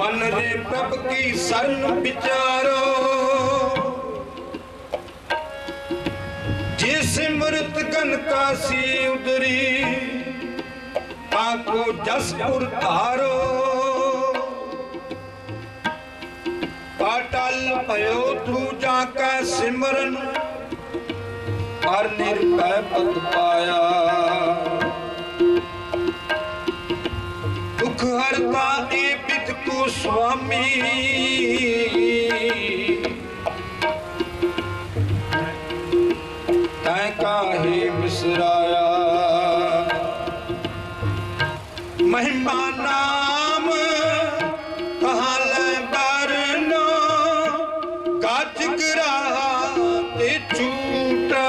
मन रे प्रभ की शरण विचारो, जिस मृत गन काशी उदरी आको जस पुर धारो। अटल भयो दूजा का सिमरन और निर्भय पद पाया। दुख हरता ए विद को स्वामी, तै काहे बिसराया। महिमा नाम कहाँ ले बरनो, गाज गिरा ते छूटा।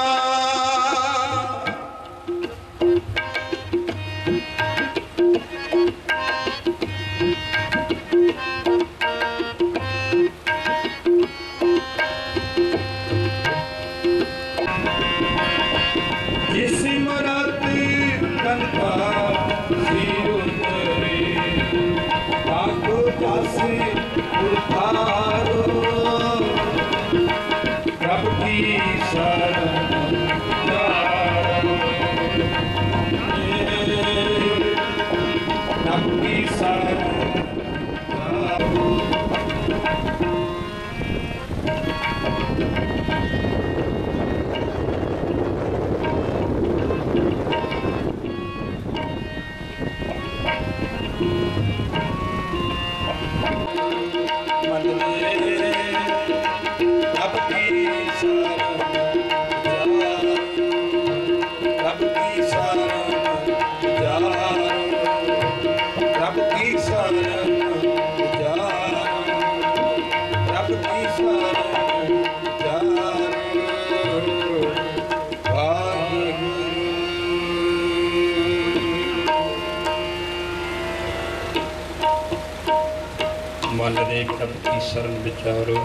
मन रे प्रभ की शरण विचारो,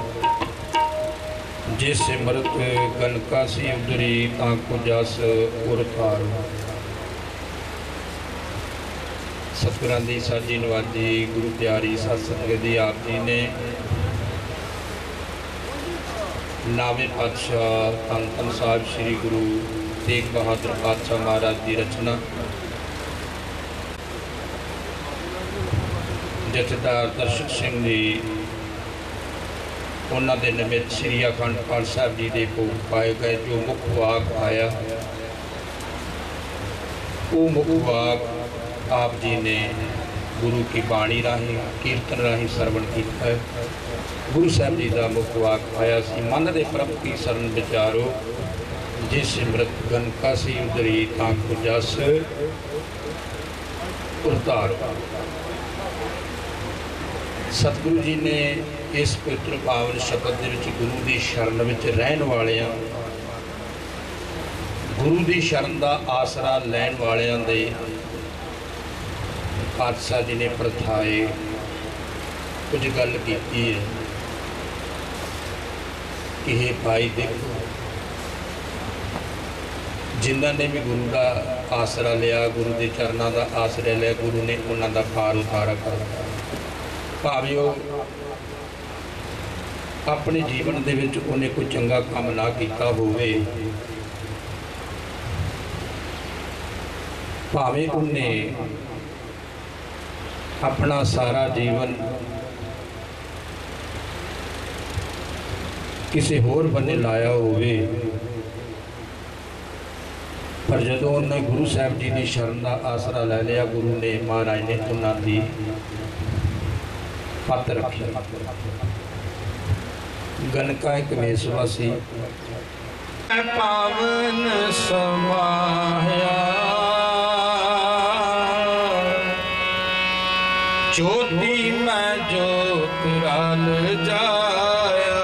जिस मृत गन काशी उदरी ताको जस उर थारो। सतगुरां दी साजी नवाजी गुरु प्यारी सत संगत दी आप जी ने नावे पातशाह धन धन साहिब श्री गुरु तेग बहादुर पातशाह महाराज की रचना जथेदार दर्शक सिंह जी उन्होंने निमित्त श्री अखंड पाठ साहब जी के भोग पाए गए। जो मुख वाक आया वो मुख वाक आप जी ने गुरु की बाणी राही कीर्तन राही सरवण किया है। गुरु साहब जी का मुख वाक आया सी, मन रे प्रभ की शरण विचारो, जिस मृत गन काशी उदरी ताको जस उतारो। सतगुरु जी ने इस पवित्र पावन शब्द के गुरु की शरण में रहन वालियां, गुरु की शरण का आसरा लैन वालियां दे पातशाह जी ने प्रथाए कुछ गल की है कि हे भाई देखो, जिन्होंने भी गुरु का आसरा लिया, गुरु के चरणों का आसरा लिया, गुरु ने उन्हों का पार उतारा कर भावें अपने जीवन दे विच उन्हें कोई चंगा काम ना किया होवे, भावें उन्हें अपना सारा जीवन किसी होर बन्ने लाया होवे, पर जदों उन्हें गुरु साहब जी की शरण का आसरा लै लिया, गुरु ने महाराज ने उन्होंने पत रखी। गनका एक मेसवासी पावन समाया, ज्योति में ज्योत रल जाया,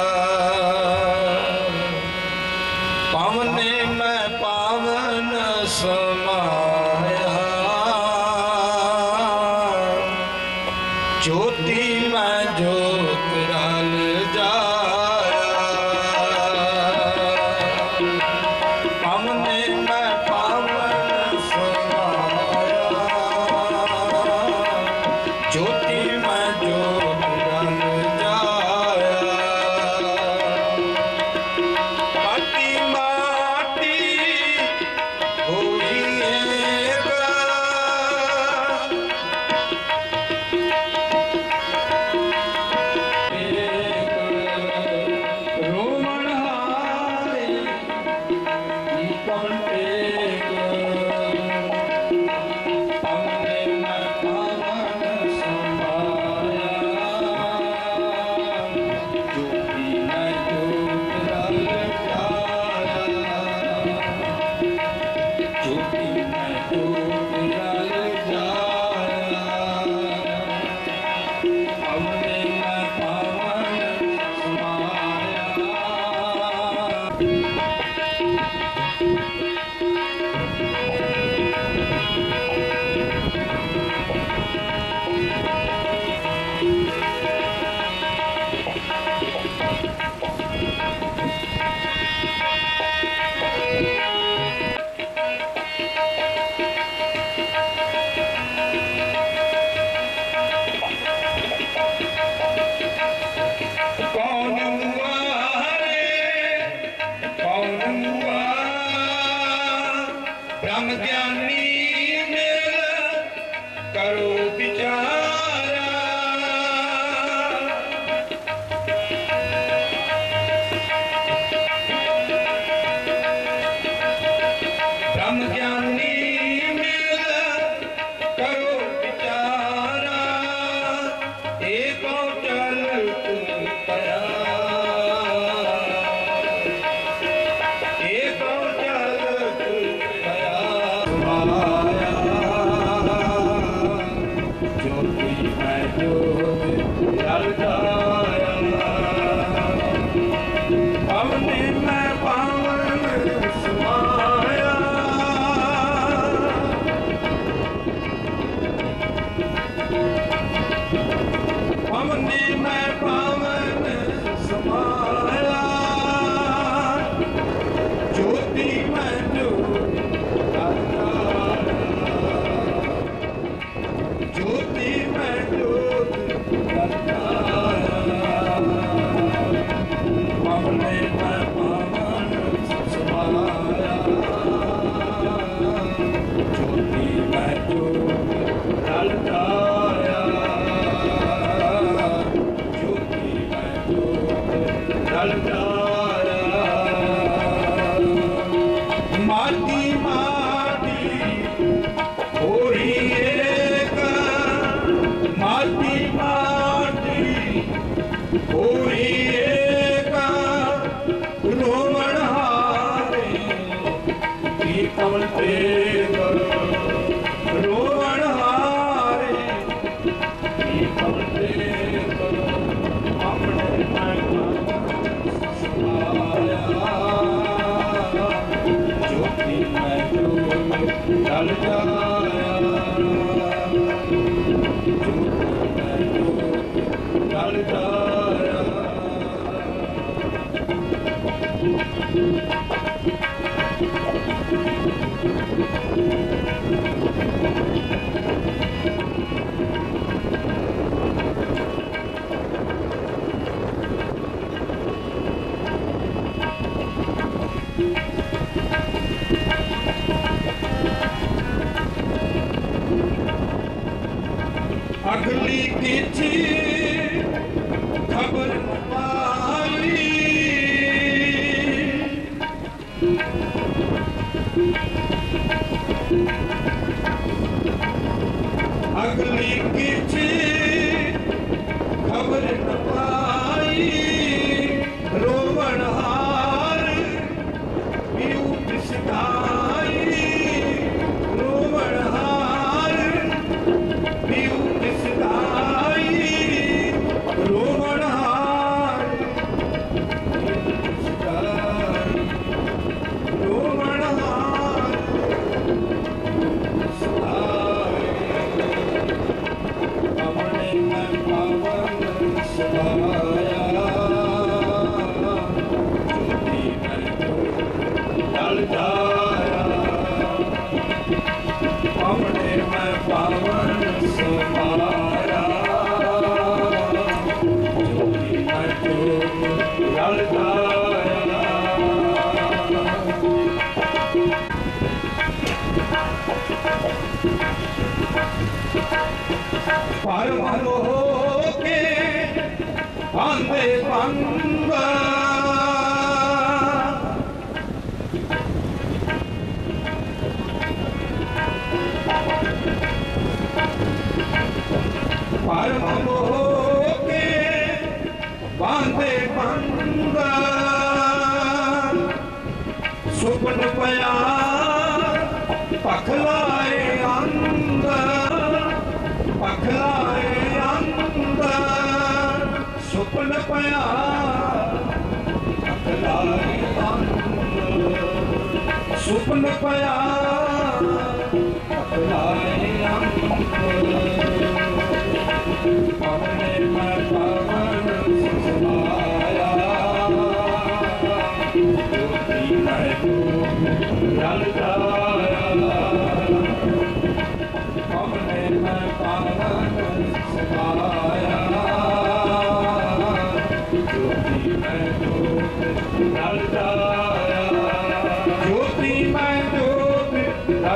पावने में पावन समाया, ज्योति में ज्योत रल जाया, पावने में पावन समाया, ज्योति में ब्रह्म ज्ञानी मेरा करो विचारा, ब्रह्म ज्ञानी मेरा करो विचारा, एको चल तुम कया, एको चल तुम कया। माया ज्योति है ज्योति जल जाया, पवने में पावन समाया, पवने में पावन समाया, ज्योति में ज्योति जल जाया, ज्योति में ज्योति जल जाया, पवने में पावन समाया, ज्योति में ज्योति जल जाया, ज्योति में ज्योति जल जाया। माटी माटी होरी एक, माटी माटी होरी एक, रोमन हारे की कमल तेग, रोमन हारे की कमल तेग, अपने मन समाया, ज्योति में ज्योति जल जाया, ज्योति में ज्योति जल जाया। अगली किसी खबर न पाई, अगली किसी खबर न पाई, रोवण हार विउत सिधाई, रोवण हार विउत सिधाई, रोवण हार विउत सिधाई, रोवण हार विउत सिधाई, अपने में पावन समाया, ज्योति में ज्योति जल जाया, अपने में पावन समाया, ज्योति में ज्योति जल जाया। परम होके बांधे बंगा, परम होके बांधे बंगा, सुपन पया पखलाए अंदर, पखलाए अंदर, सुपन पया पखलाए अंदर, सुपन पया पखलाए अंदर, पवने में पावन समाया, ज्योति में ज्योति जल जाया, पवने में पावन समाया, ज्योति में ज्योति जल जाया, ज्योति में ज्योति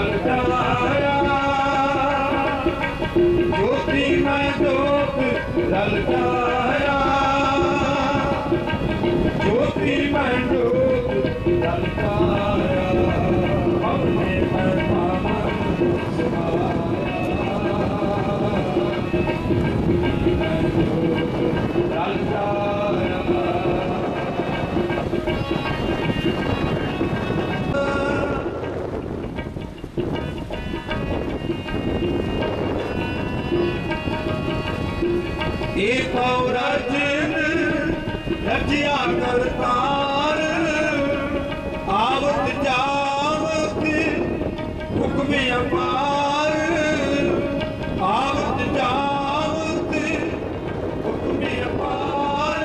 रजिया करतार आवत जावत हुक्म अपार आवत जावत हुक्म अपार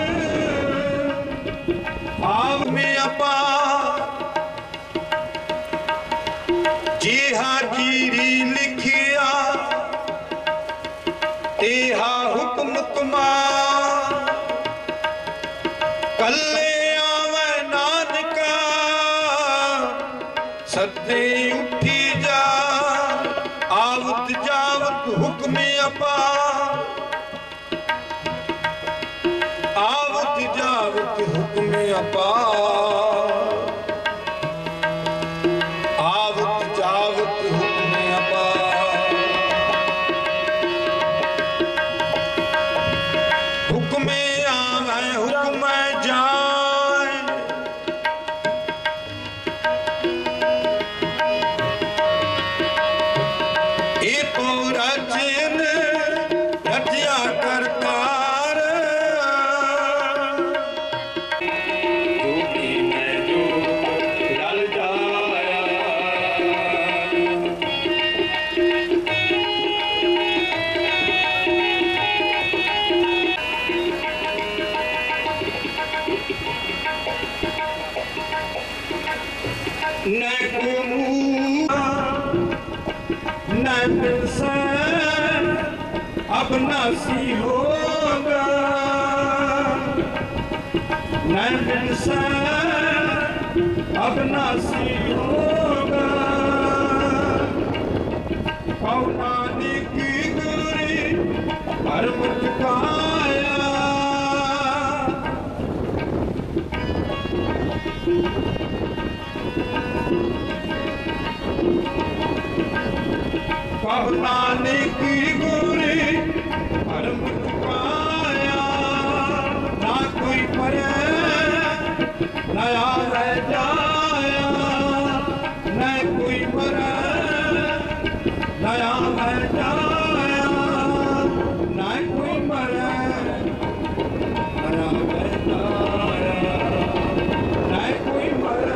आव में अपार जिहा जीरी लिखिया तेहा हुक्म तुम्हार कल्ले आवे नानका सदे उठी जा आवत जावत हुक्म अपार आवत जावत हुक्म अपार आवत जावत हुक्म अपार हुक्म आवे हुक्म जाए ए तो रचन रचिया करतार जोगी मैं जो लल जाया न न मिलसे अब नासी होगा न मिलसे अब नासी होगा पौनानी की गुरी हर मुझकाया पहुनाने की गोरी हर मुझकाया ना कोई परे नया रह जाया न कोई परे नया रह जाया ना कोई परे नया रह जाया ना कोई परे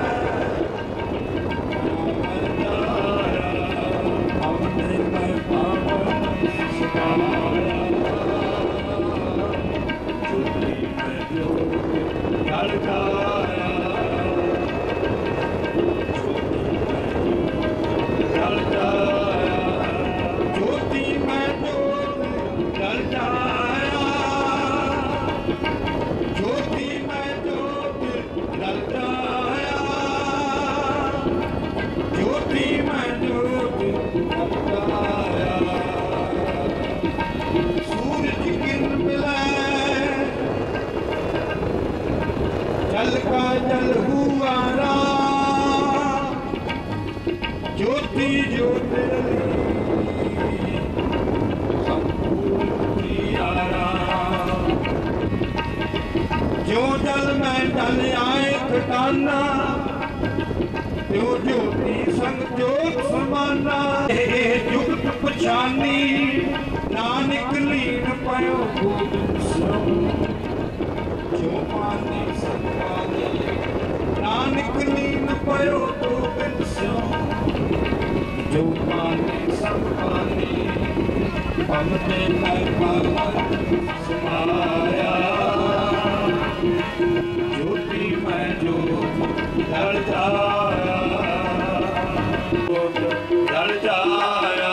जल का जल हुआ ज्योति ज्योति जो जल में जल आए खटाना जो ज्योति संग ज्योत समाना जुगत पछानी नानक लीन पायो गोविंद जो पानी संपानी नानक लीन पायो गोविंद जो पानी संपानी पमते में पावन समाया ज्योति में जो ढल जाया ढल जाया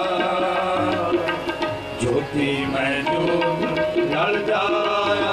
ज्योति में जो ढल जाया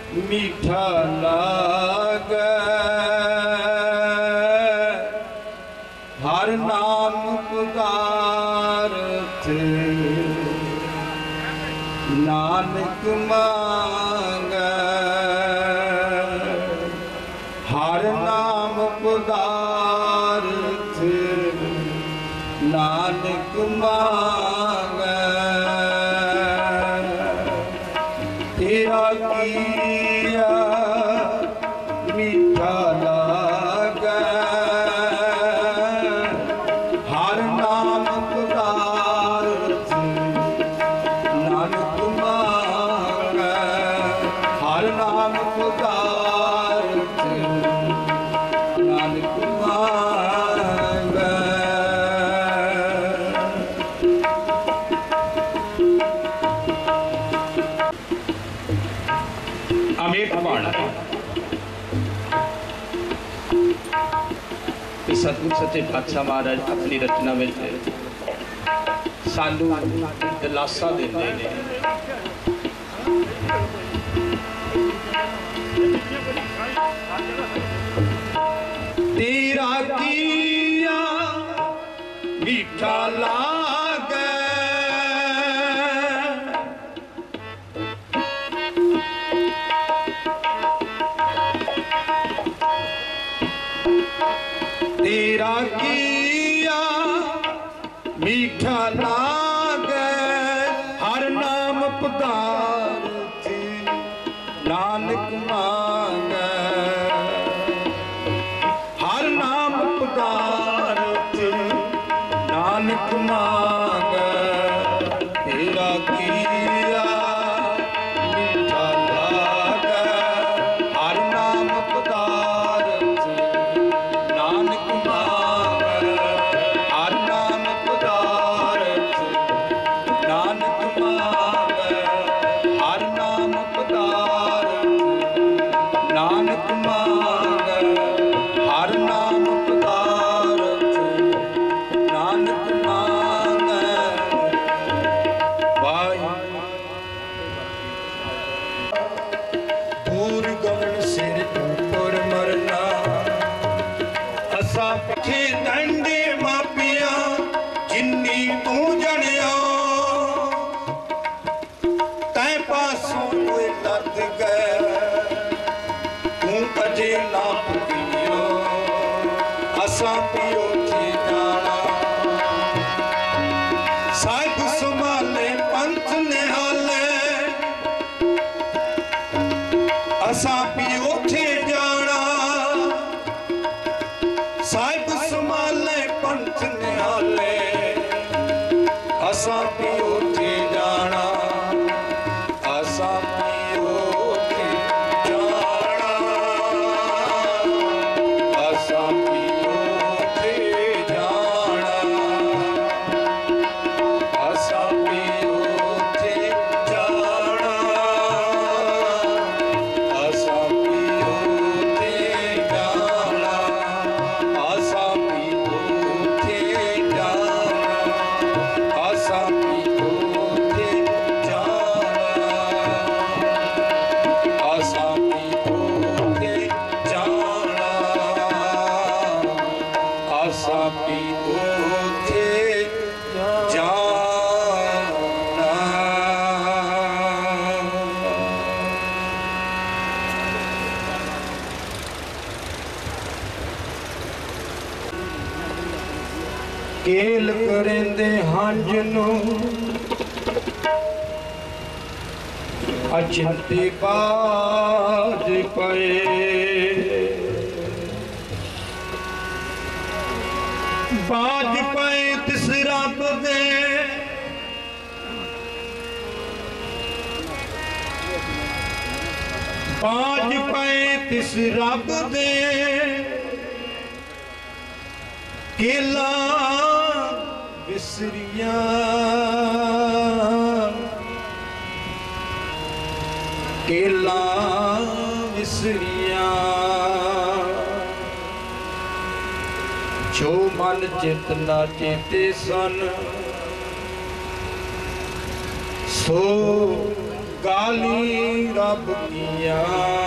मीठा लागे हर नाम पुकारत नानक मांगे हर नाम पुकारत नानक मांगे तेरा किया मीठा लागे हर नाम पुकारत नानक मांगे हर नाम पुकारत नानक मांगे। अमेठ बाणा सतगुरु सच्चे पातशाह महाराज अपनी रचना में सानू दिलासा देते हैं। तेरा किया मीठा लागे तेरा किया मीठा लागे हर नाम पुकारत नानक मांगे हर नाम पुकारत नानक मांगे तेरा किया मीठा लागे हर नाम पुकारत नानक मांगे हर नाम पुकारत नानक मांगे हर नाम पुकारत नानक मांगे हर नाम पुकारत नानक मांगे। दूर गगन सिर ऊपर मरना असा पिछे डंडे मापिया जिन्नी तू जनिया तै पासों कोई लद गए तू अजे ना पुगियो असा पियो थे जाना साहिब संभाले पंथ निहाले असा पियो थे जाना साहिब संभाले पंथ निहाले असा पियो थे जाना असा पियो थे जाना असा पियो थे जाना असा पियो थे जाना असा पियो थे जाना असा पियो थे जाना असा पियो थे जाना असा पियो थे जाना असा पियो थे जाना। केल करेंदे हंज नूं अचिंते बाज पए बाज पए तिस रब दे बाज पए तिस रब दे केला विसरिया केला विसरिया जो मन चेतना चेते सन सो गाली रब किया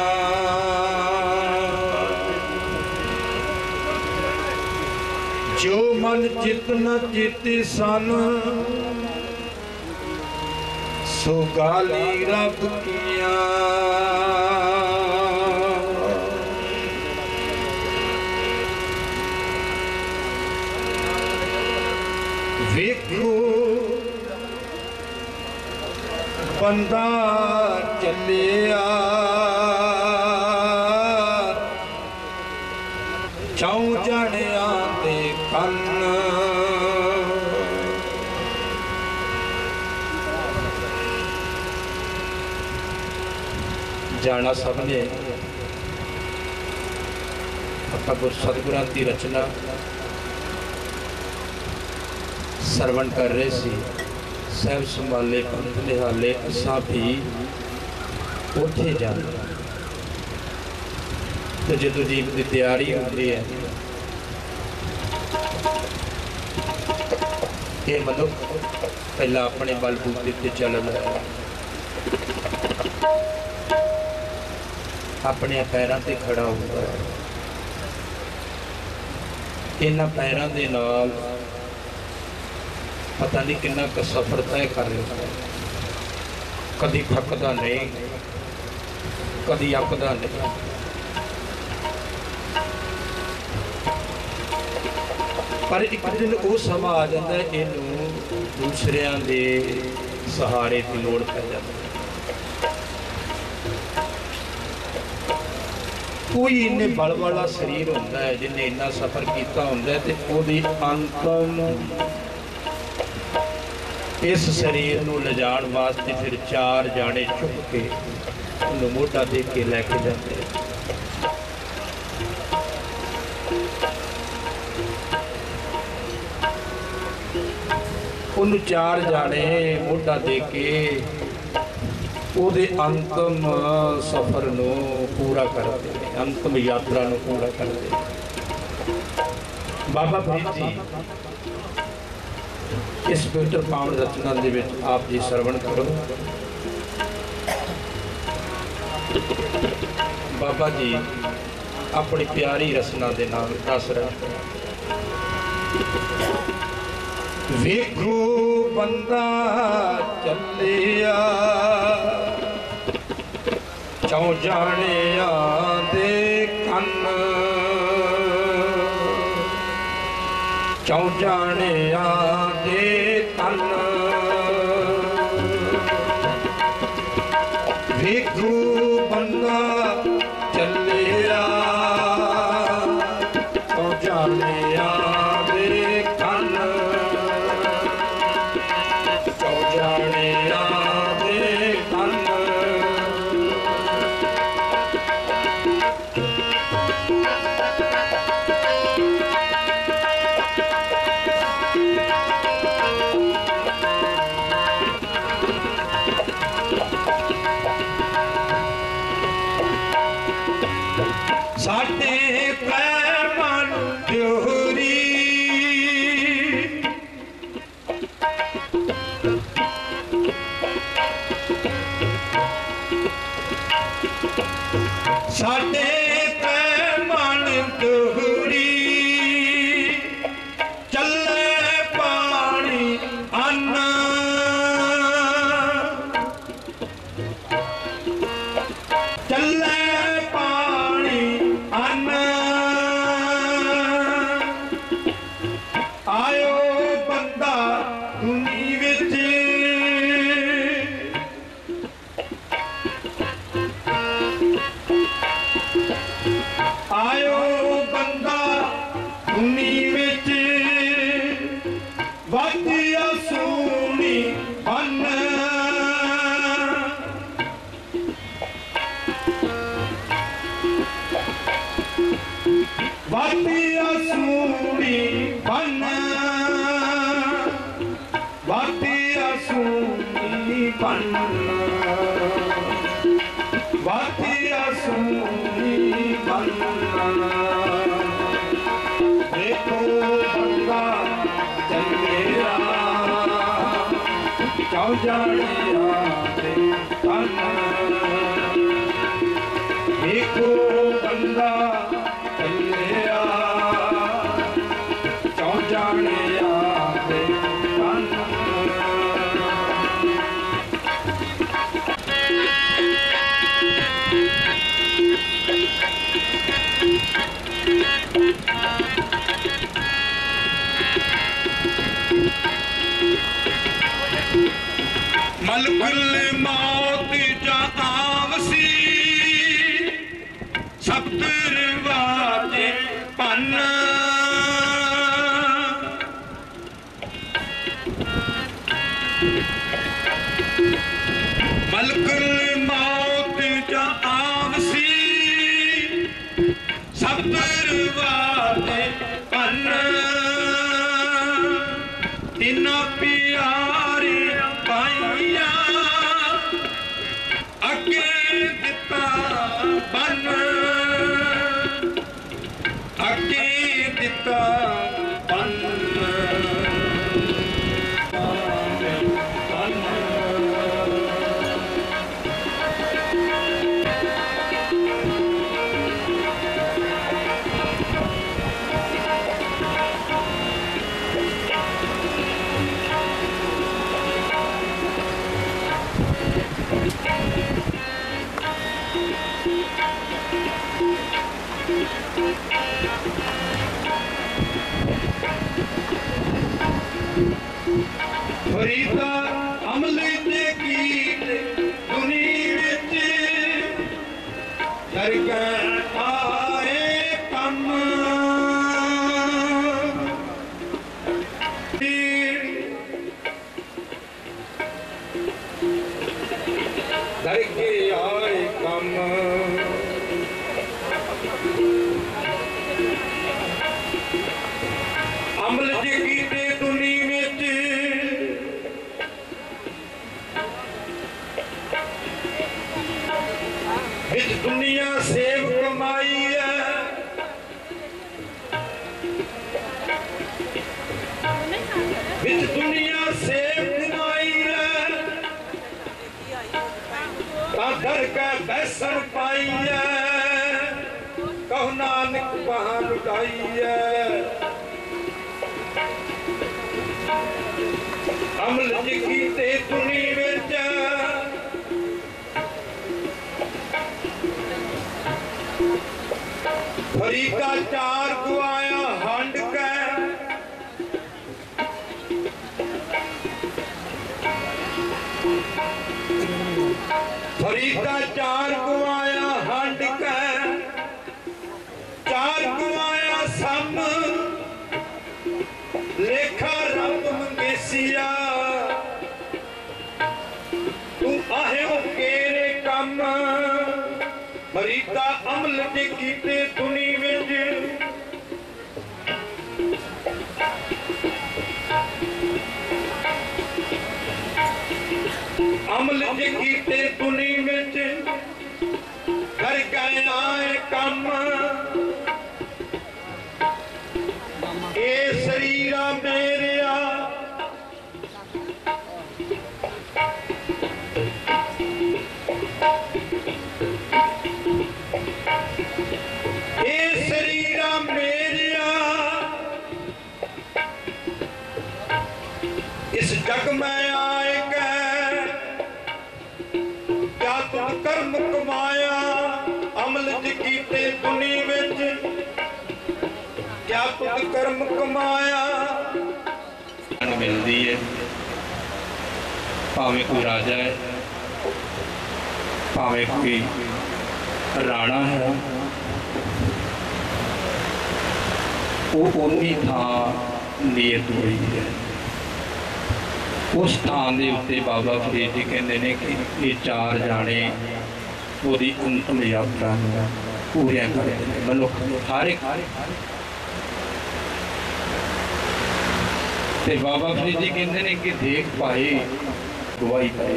जो मन चित न चित सन सो गाली रब किया वेखो बंदा चलिया चौं जणिया दे कन जाना सबने ਆਪਾਂ ਸਤਿਗੁਰਾਂ ਦੀ ਰਚਨਾ ਸਰਵਣ ਕਰ ਰਹੇ ਸੀ ਸਹਿਬ ਸੰਭਾਲੇ ਪੰਥ ਨਿਹਾਲੇ ਅਸਾਂ ਵੀ ਉੱਥੇ ਜਾਂਦੇ ਤੇ ਜਦੋਂ ਜੀਵ ਦੀ ਤਿਆਰੀ ਹੁੰਦੀ ਹੈ ਇਹ ਮਨੁੱਖ ਪਹਿਲਾਂ ਆਪਣੇ ਬਲਬੂਤੇ ਤੇ ਚੱਲਦਾ ਹੈ ਆਪਣੇ ਪੈਰਾਂ ਤੇ ਖੜਾ ਹੁੰਦਾ ਹੈ ਇਹਨਾਂ ਪੈਰਾਂ ਦੇ ਨਾਲ पता नहीं कितना का सफर तय कर रहे कदी थकदा नहीं कदी अकदा नहीं पर एक दिन वो समा आ जाता है इनू दूसरियां दे सहारे की लोड़ पै जाती कोई इन्ने बल वाला शरीर होंदा है जिन्हें इन्ना सफर किया होंदा है ते ओदी अंतम इस शरीर नूं लिजाण वास्ते फिर चार जाने चुक के उन्हें मोटा दे के लैके जाते उन्हें चार जाने मोटा दे के उहदे अंतिम सफर नूं पूरा करते अंतिम यात्रा नूं पूरा करते बाबा फरीद जी इस पवित्र पावन रचना दे विच आप जी सरवण करो बाबा जी अपनी प्यारी रचना दे नाल दस रहे वेखो बंदा चलिया चौं जाणिया दे कन चौं जाणिया दे कन वेखो बंदा चलिया चौं जाणिया दे कन चौं जाणिया दे कन साडे पैमन त्योरी साडे पैमन त्योरी चले पानी अन्न चले आयो बंदा दुनी विच आयो बंदा दुनी विच वादिया सोनी बन वादिया सोनी बन वादिया सोनी बन वादिया सोनी बन देखो बंदा चलिया चौं जाणिया दे कन ਸਤਿਰ ਵਾਜੇ ਪੰਨ ਮਲਕੁਲ ਮੌਤ ਜਾ ਆਵਸੀ ਸਤਿਰ ਵਾਜੇ ਪੰਨ ਤਿੰਨਾ ਪਿਆਰੇ ਪਾਈਆਂ ਅੱਗੇ ਦਿੱਤਾ ਬੰਨ ਅੱਗੇ ਦਿੱਤਾ ਬੰਨ ਫਰੀਦਾ ਅਮਲ ਤੇ ਕੀਤ ਦੁਨੀ ਵਿੱਚ ਦਰਗਾਹ ਆਏ ਕੰਮ ਦਰਗਾਹ ਆਏ ਕੰਮ ਅਮਲ ਤੇ ਕੀਤੇ ਦੁਨੀ ਵਿੱਚ ਵਿੱਚ ਦੁਨੀਆ ਸੇਵ ਕਮਾਈ ਹੈ ਵਿੱਚ ਦੁਨੀਆ ਸੇਵ ਕਮਾਈ ਹੈ ਤਾਂ ਦਰਗਾਹ ਬੈਸਣ ਪਾਈ ਹੈ ਕਹੋ ਨਾਨਕ ਬਾਹਾਂ ਲੁਟਾਈ ਹੈ ਅਮਲ ਜੀ ਕੀਤੇ ਦੁਨੀ ਵਿੱਚ ਫਰੀਦਾ ਚਾਰ ਗੁਆਇਆ ਹੰਡ ਕੇ ਫਰੀਦਾ ਚਾਰ ਗੁਆਇਆ ਹੰਡ ਕੇ ਚਾਰ ਗੁਆਇਆ ਸਮ ਲੇਖਾ ਰੱਬ ਮੰਗੇਸੀਆ ਤੂੰ ਆਹਿਓ ਕੇਰੇ ਕੰਮ ਫਰੀਦਾ ਅਮਲ ਦੇ ਕੀਤੇ ਦੁਨੀ ਵਿੱਚ ਅਮਲ ਦੇ ਕੀਤੇ ਦੁਨੀ ਵਿੱਚ ਕਰ ਗਏ ਆਏ ਕੰਮ ਇਹ ਸਰੀਰਾ ਮੇਰਿਆ ਇਹ ਸਰੀਰਾ ਮੇਰਿਆ ਇਸ ਜਗ ਮੈਂ ਆਏ ਗਏ ਕਿਆ ਤੁਮ ਕਰਮ ਕਮਾਇਆ ਅਮਲ ਜੀ ਕੀਤੇ ਦੁਨੀ ਵਿੱਚ ਕਿਆ ਤੁਮ ਕਰਮ ਕਮਾਇਆ ਮਿਲਦੀ ਹੈ ਭਾਵੇਂ ਕੋਈ ਰਾਜਾ ਹੈ ਭਾਵੇਂ ਕੋਈ ਰਾਣਾ ਹੈ ਉਹ ਉਨੀ ਥਾਂ ਨੀਅਤ ਹੋਈ ਹੈ ਉਸ ਥਾਂ ਦੇ ਉੱਤੇ ਬਾਬਾ ਫਰੀਦ ਜੀ ਕਹਿੰਦੇ ਨੇ ਕਿ ਇਹ ਚਾਰ ਜਾਣੇ ਉਹਦੀ ਅੰਤਮ ਯਾਤਰਾ ਨੂੰ ਪੂਰੀਆਂ ਕਰਦੇ ਨੇ ਮਨੁੱਖ ਹਰ ਇੱਕ ਤੇ ਬਾਬਾ ਫਰੀਦ ਜੀ ਕਹਿੰਦੇ ਨੇ ਕਿ ਦੇਖ ਪਾਏ ਗਵਾਹੀ ਪਾਏ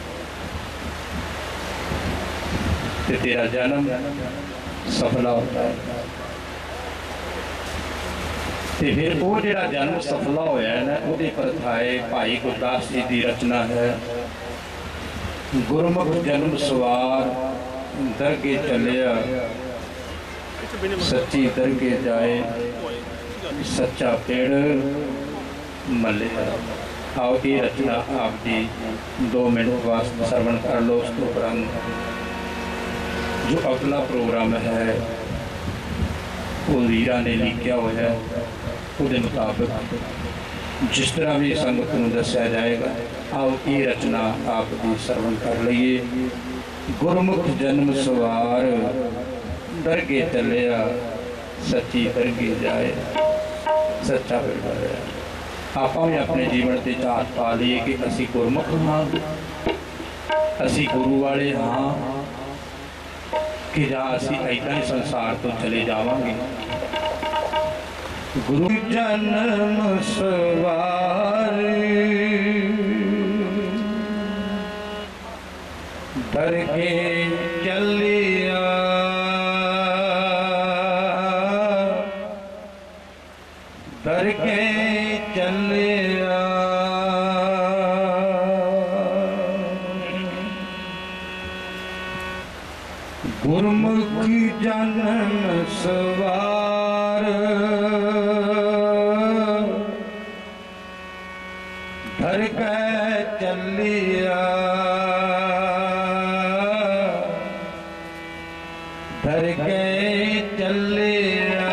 ਤੇ ਤੇਰਾ ਜਨਮ ਸਫਲਾ ਹੁੰਦਾ ਹੈ ਤੇ ਫਿਰ ਉਹ ਜਿਹੜਾ ਜਨਮ ਸਫਲਾ ਹੋਇਆ ਹੈ ਨਾ ਉਹਦੇ ਪਰਥਾਏ ਭਾਈ ਗੁਰਦਾਸ ਜੀ ਦੀ ਰਚਨਾ ਹੈ ਗੁਰਮੁਖ ਜਨਮ ਸਵਾਰ ਦਰਗੇ ਚੱਲਿਆ ਸੱਚੀ ਦਰਗੇ ਜਾਏ ਸੱਚਾ ਪੇੜ ਮੱਲਿਆ आओ ये रचना आप जी 2 मिनट वास्ते श्रवण कर लो। उस उपरांत जो अगला प्रोग्राम है वो वीरा ने लिखा हुआ है उसके मुताबिक जिस तरह भी संगत को दसिया जाएगा। आओ ये रचना आप जी श्रवण कर लीए। गुरमुख जन्म सवार दरगे चलिया सच्ची दरगे जाए सच्चा फिर आप अपने जीवन से झात पा लीए कि असी गुरमुख हाँ असी गुरु वाले हाँ कि जा असी ऐसा ही संसार तो चले जावांगे। गुरु जन्म सवारी दरगे चलिया दरगे चलिया गुरमुख जन्म सवार दरगे चलिया दरगे चलिया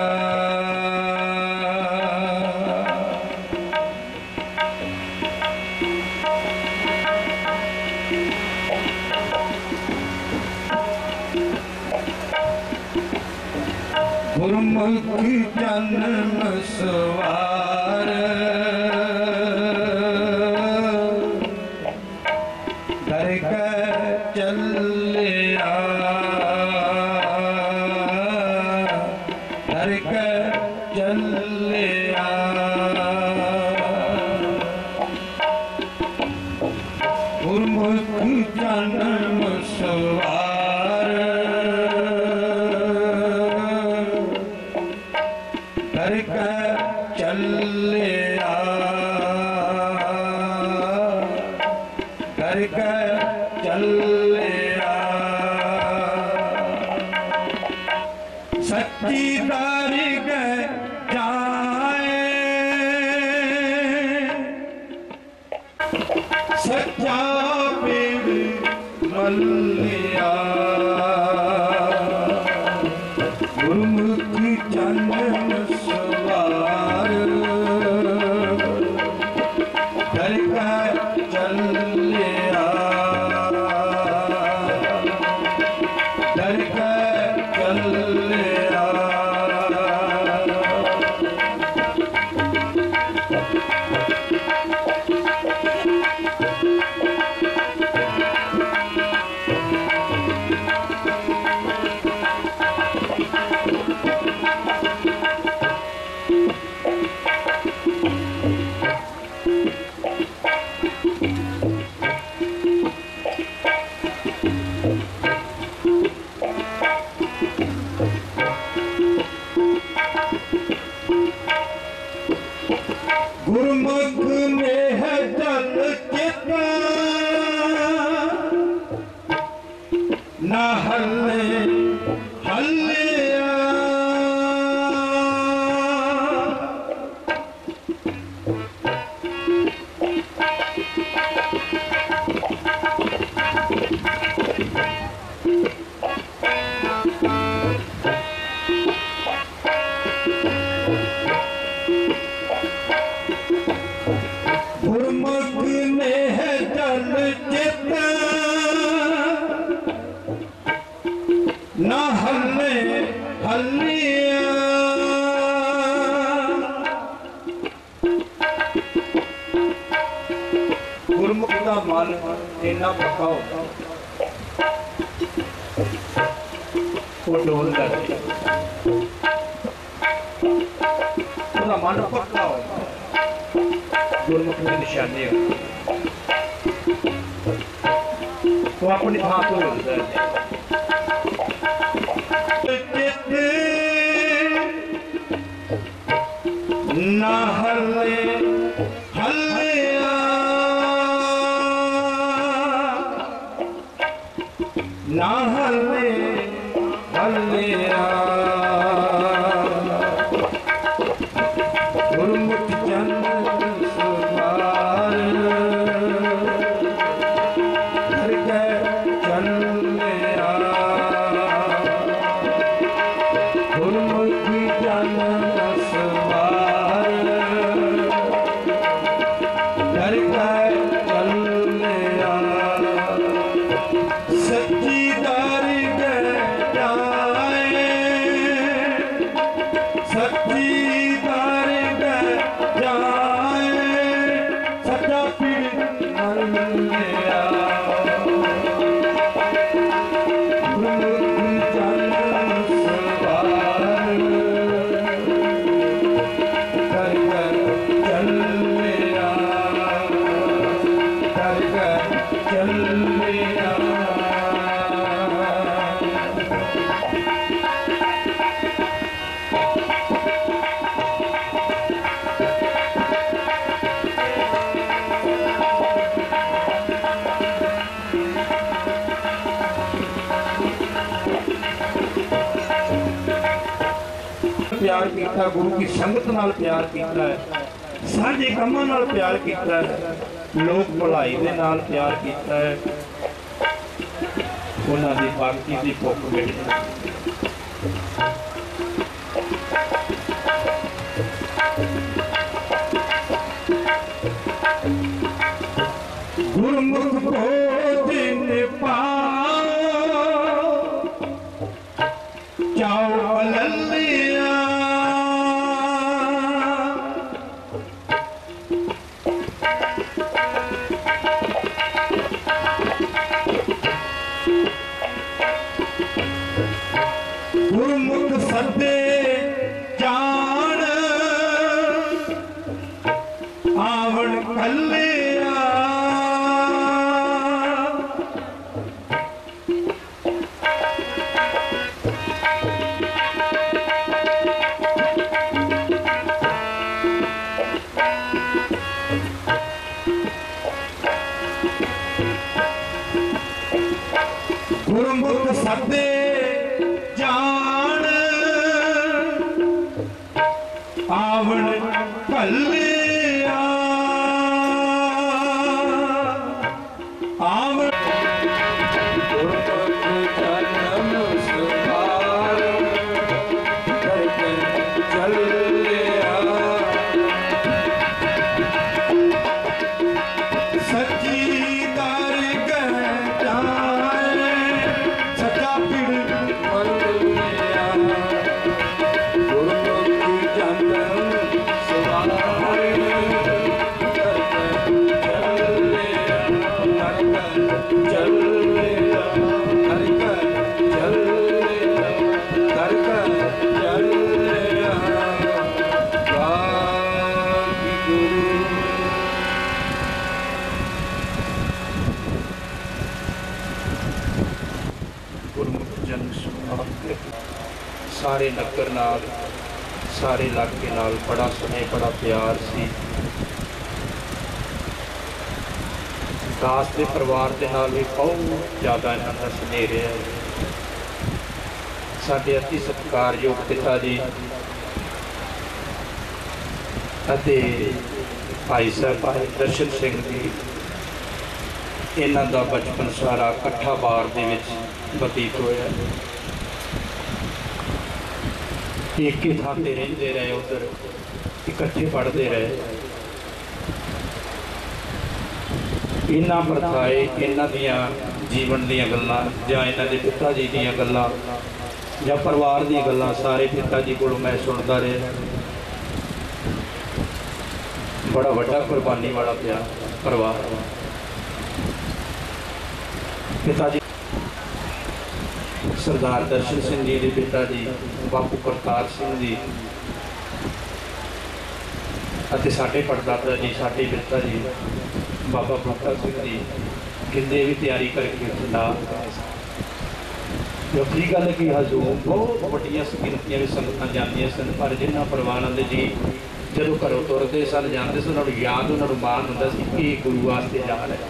गुरमुख जन्म सवार दरगे चलिया दरगे चलिया गुरमुख जन्म सवार दरगे चलिया दरगे चलिया सच्ची दरगे जाए सच्चा पीर मलिया गुरमुख जन्म सवार दरगे चलिया दरगे चलिया गुरमुख ने है जल चिता न हल्ले हल्लिया गुरमुख ने है जल चिता न हल्ले हल्लिया गुरमुख का मन इन्ना पक्का होता वो डोलता नहीं उसका मन पक्का होता गुरमुख की निशानी है वो अपनी थां तो होता है ना हल्ले हल्लिया ना हल्ले हल्लिया गुरमुख जन्म सवार दरगे चलिया गुरमुख जन्म सवार दरगे चलिया सच्ची दरगे जाए प्यार किया, गुरु की संगत नाल प्यार किया, साझे कामां नाल प्यार किया, लोक भलाई दे नाल प्यार किया है। उन्हां दी भगती दी भुख मिटी। गुरमुख भोजन पाओ चाओ ललिया, गुरमुख सदे जान आवण कलिया। गुरमुख सदे जान आवण कलिया, आवण गुरमुख जन्म सुधार करके चलिया। सच्ची दरगाह जाए सच्चा पिड़ मलिया, गुरमुख जन्म सुधार सारे नगर नाल सारे इलाके नाल बड़ा स्नेह बड़ा प्यार सी। दास के परिवार के नाल भी बहुत ज़्यादा इन्हां दा स्नेह रहा है। साडे अति सत्कारयोग पिता जी अते भाई साहब भाई दर्शन सिंह जी, इन्हां दा बचपन सारा कट्ठा बार दे विच बतीत होया। एक ही थां ते रहिंदे रहे, उधर इकट्ठे पढ़ते रहे। इन्हां प्रथाए इन्हां दियां जीवन दियां गल्लां जां इन्हां दे पिता जी दियां गल्लां जां परिवार दियां गल्लां सारे पिता जी कोलों मैं सुनदा रहा। बड़ा वड्डा कुर्बानी वाला परिवार पिता जी सरदार दर्शन सिंह जी के पिता जी बापू करतार सिंह जी अते साडे पड़दादा जी साडे पिता जी बाबा बूटा सिंह जी कहते भी तैयारी करके वक्री गल कि हजूर बहुत वड्डियां गिनतियां भी संगतां जांदियां सन, पर जिन्हां परिवारां दे जी जदों घरों तुरदे सन जांदे सन उन्हां नूं याद उन्हां नूं मान हुंदा सी कि गुरु वास्ते जा रहे।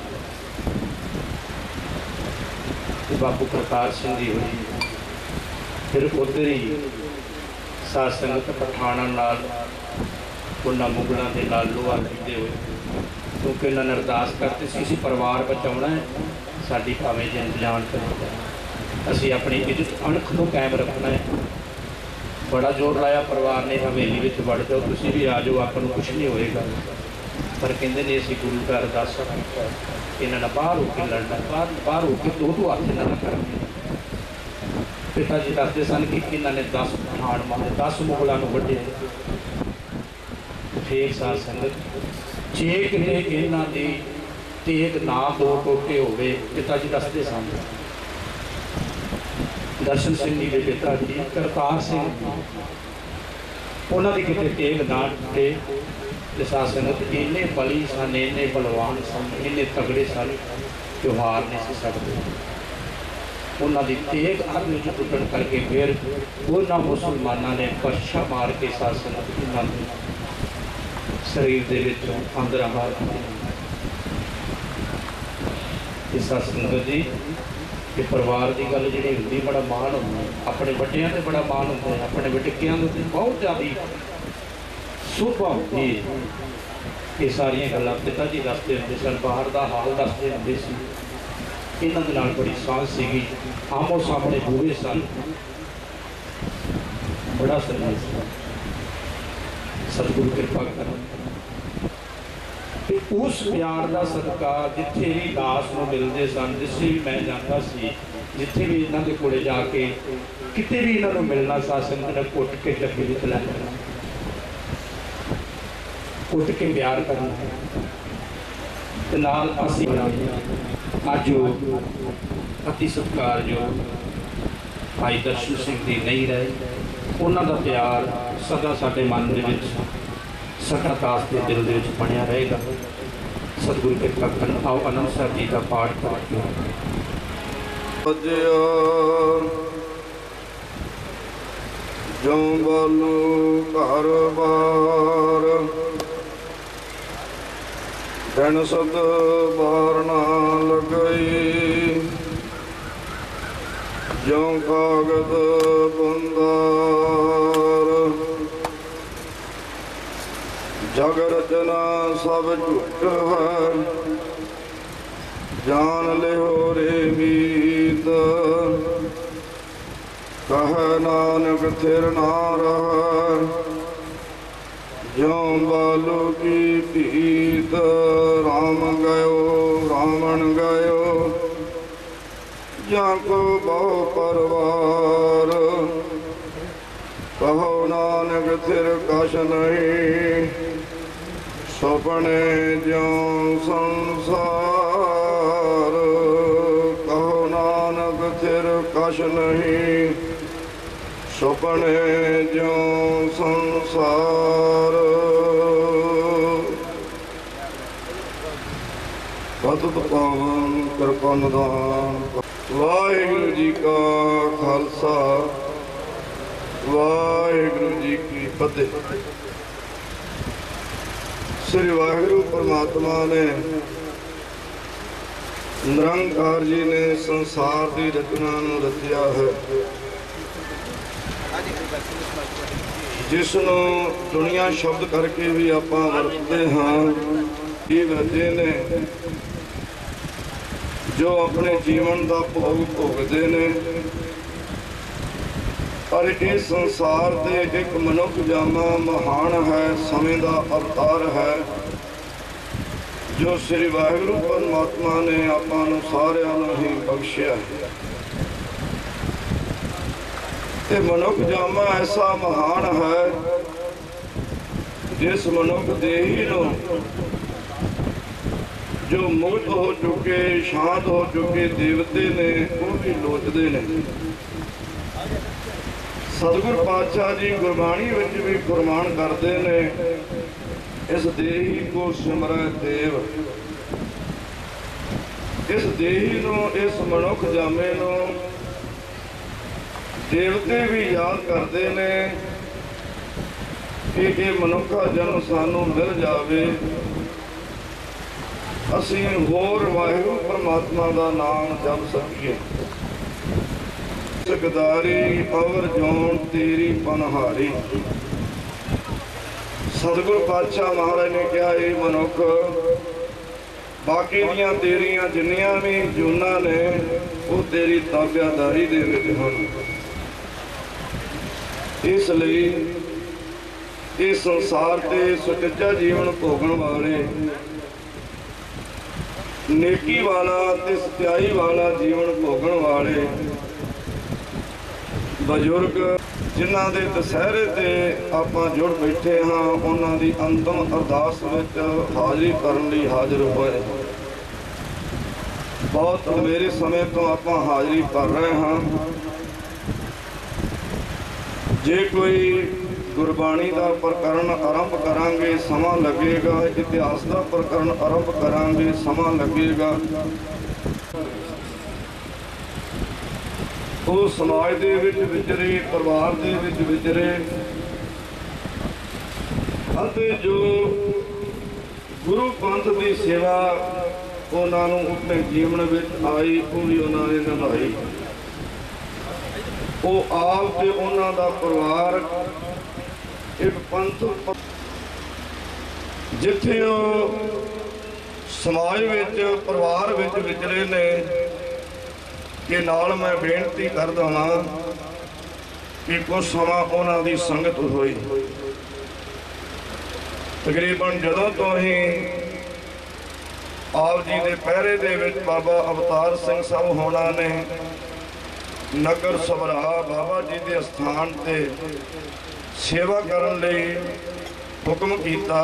बापू करतार सिंह जी हुई फिर उधर ही साध संगत पठाणा नाल उन्होंने मुगलों के नाल लोहा लैंदे हुए, क्योंकि उन्होंने अरदास करते सी परिवार बचाना है, साडी भावें जिंद जान करेगा, असी अपनी इज्जत अणख को कायम रखना है। बड़ा जोर लाया परिवार ने हवेली में वड़ जाओ, तुसीं भी आ जाओ, आपको कुछ नहीं होएगा, पर कहते नहीं असीं गुरु का अरदासा इन्होंने बाहर होकर लड़ना, बाहर होकर दो हाथ इन्होंने करने। पिता जी दसते सन कि इन्होंने 10 पठान मारे, 10 मुगलों को वड्ढे। फिर साध संगत जे किते इन्हां दी तेग ना 2 टोटे होवे, पिता जी दसते सन दर्शन सिंह जी के पिता जी करतार सिंह उन्होंने किते तेग ना टुटे। साध संगत इन्ने बली सन, इन्ने बलवान सन, इन्ने तगड़े सन, त्यौहार नहीं सी सकते। उन्होंने तेग अग्नि च टुटन करके फिर उन्होंने मुसलमानों ने परछा मार के साध संगत इन्होंने शरीर के विचों आंदरा बाहर। साध संगत जी कि परिवार की गल जी होंगी बड़ा मान होंदा, अपने बड़िया से बड़ा मान होंदा है, अपने वटिकिया बहुत ज़्यादा शोभा होती है। ये सारिया गल्लां पिता जी दसते होंगे सन, बाहर का हाल दसते होंगे सी, इन्हां दे नाल बड़ी सांझ सीगी, आमो सामने बुरे सन, बड़ा संदेश। सतगुरु कृपा कर उस प्यार का सदका जिथे भी दास को मिलते सन, जिथे भी मैं जाता सी, जिथे भी इन्हों के कोले जाके किते भी इन्हों मिलना सा, संगत ने कुट के डब्बे विच लै लेना, कुट के प्यार करना ते नाल असीं अज अति सत्कार जो भाई दर्शन सिंह जी नहीं रहे, उन्हों का प्यार सदा साडे मन दे विच सदा दास के दिल दे विच बनिया रहेगा। सतगुरु कृपा करन। आओ आनंद साहब जी का पाठ करके जो बालू घर बार धन सद बार ना लगई, जो कागद बंदार जग रचना सब झूठ है, जान लियो रे मीत कह नानक थिर ना रह, ज्यों बालू की पीत राम गयो रावण गयो, जाको बहु परवार कहो नानक थिर कछ नहीं, सपने ज्यों संसार कहो नानक थिर कछ नहीं, सपने ज्यों संसार। पतत पावन कृपा निधान। वाहिगुरु जी का खालसा, वाहिगुरु जी की फतेह। श्री वाहिगुरु परमात्मा ने निरंकार जी ने संसार की रचना रचिया है, जिसनों दुनिया शब्द करके भी आप वरतते हाँ, ये रचे ने जो अपने जीवन का भोग भोगते ने, पर इस संसार से एक मनुख जामा महान है, समय का अवतार है, जो श्री वाहिगुरु परमात्मा ने आपां नूं सारिआं नूं ही बख्शिया। ते मनुख जामा ऐसा महान है, जिस मनुख देही नूं जो मुक्त हो चुके शांत हो चुके देवते ने वो भी लोचते ने। सतगुर पातशाह जी गुरबाणी विच भी फरमान करते ने, इस देही को सिमरै देव। इस देही नूं, इस मनुख जामे नूं देवते भी याद करते ने कि ये मनुखा जन्म सानू मिल जावे, असीं होर वाहिगुरु परमात्मा का नाम जप सकीए। सकदारी अवर जौन तेरी पनहारी। सतगुरु पातशाह महाराज ने कहा, ये मनुख बाकी दियां तेरियां जिन्नियां भी जूना ने वो तेरी ताबियादारी दे विच हन। इसलिए इस संसार ते सुचज्जा जीवन भोगण वाले, नेकी वाला ते सच्चाई वाला जीवन भोगण वाले बजुर्ग जिन्हां दे दशहरे ते आपां जुड़ बैठे हाँ, उन्हां दी अंतिम अरदास विच हाज़री करन लई हाज़र होए। बहुत लंबेरे समय तो आपां हाज़री कर रहे हाँ। जे कोई गुरबाणी का प्रकरण आरंभ करांगे समा लगेगा, इतिहास का प्रकरण आरंभ करांगे समा लगेगा। वो समाज दे विच विचरे, परिवार दे विच विचरे, अते जो गुरु पंथ की सेवा ਉਹਨਾਂ ਨੂੰ ਆਪਣੇ ਜੀਵਨ ਵਿੱਚ ਆਈ ਉਹ ਵੀ ਉਹਨਾਂ ਨੇ ਨਿਭਾਈ। ਉਹ ਆਪ ਤੇ ਉਹਨਾਂ ਦਾ ਪਰਿਵਾਰ ਇੱਕ ਪੰਥ ਜਿੱਥੇ ਉਹ ਸਮਾਜ ਵਿੱਚ ਪਰਿਵਾਰ ਵਿੱਚ ਵਿਚਰੇ ਨੇ ਕਿ ਨਾਲ ਮੈਂ ਬੇਨਤੀ ਕਰਦਾ ਹਾਂ ਕਿ ਕੁਝ ਸਮਾਂ ਉਹਨਾਂ ਦੀ ਸੰਗਤ ਹੋਈ। ਤਕਰੀਬਨ ਜਦੋਂ ਤੋਂ ਹੀ ਆਪ ਜੀ ਦੇ ਪਹਿਰੇ ਦੇ ਵਿੱਚ ਬਾਬਾ ਅਵਤਾਰ ਸਿੰਘ ਸਾਹਿਬ ਹੋਣਾ ਨੇ ਨਗਰ ਸਭਰਾ ਬਾਬਾ ਜੀ ਦੇ ਸਥਾਨ ਤੇ ਸੇਵਾ ਕਰਨ ਲਈ ਹੁਕਮ ਕੀਤਾ,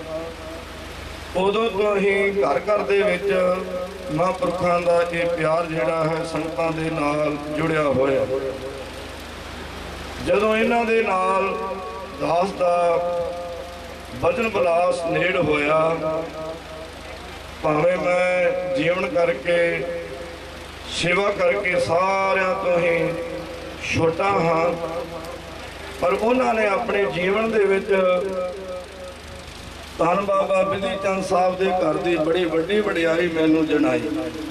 ਉਦੋਂ ਤੋਂ ਹੀ ਘਰ ਘਰ ਦੇ ਵਿੱਚ ਮਹਾਂਪੁਰਖਾਂ ਦਾ ਇਹ ਪਿਆਰ ਜਿਹੜਾ ਹੈ ਸੰਗਤਾਂ ਦੇ ਨਾਲ ਜੁੜਿਆ ਹੋਇਆ। ਜਦੋਂ ਇਹਨਾਂ ਦੇ ਨਾਲ ਦਾਸ ਦਾ ਬਚਨ ਬਲਾਸ ਨੇੜ ਹੋਇਆ, ਭਾਵੇਂ ਮੈਂ ਜੀਵਨ ਕਰਕੇ ਸੇਵਾ ਕਰਕੇ ਸਾਰਿਆਂ ਤੋਂ ਹੀ ਛੋਟਾ ਹਾਂ, ਪਰ ਉਹਨਾਂ ਨੇ ਆਪਣੇ ਜੀਵਨ ਦੇ ਵਿੱਚ ਧੰਨ ਬਾਬਾ ਬਿਧੀ ਚੰਦ ਸਾਹਿਬ ਦੇ ਘਰ ਦੀ ਬੜੀ ਵੱਡੀ ਵਡਿਆਈ ਮੈਨੂੰ ਜਣਾਈ।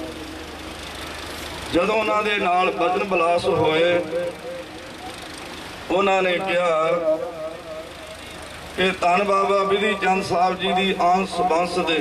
ਜਦੋਂ ਉਹਨਾਂ ਦੇ ਨਾਲ ਬਚਨ ਬਲਾਸ ਹੋਏ, ਉਹਨਾਂ ਨੇ ਕਿਹਾ ਕਿ ਧੰਨ ਬਾਬਾ ਬਿਧੀ ਚੰਦ ਸਾਹਿਬ ਜੀ ਦੀ ਆਂਸ ਬੰਸ ਦੇ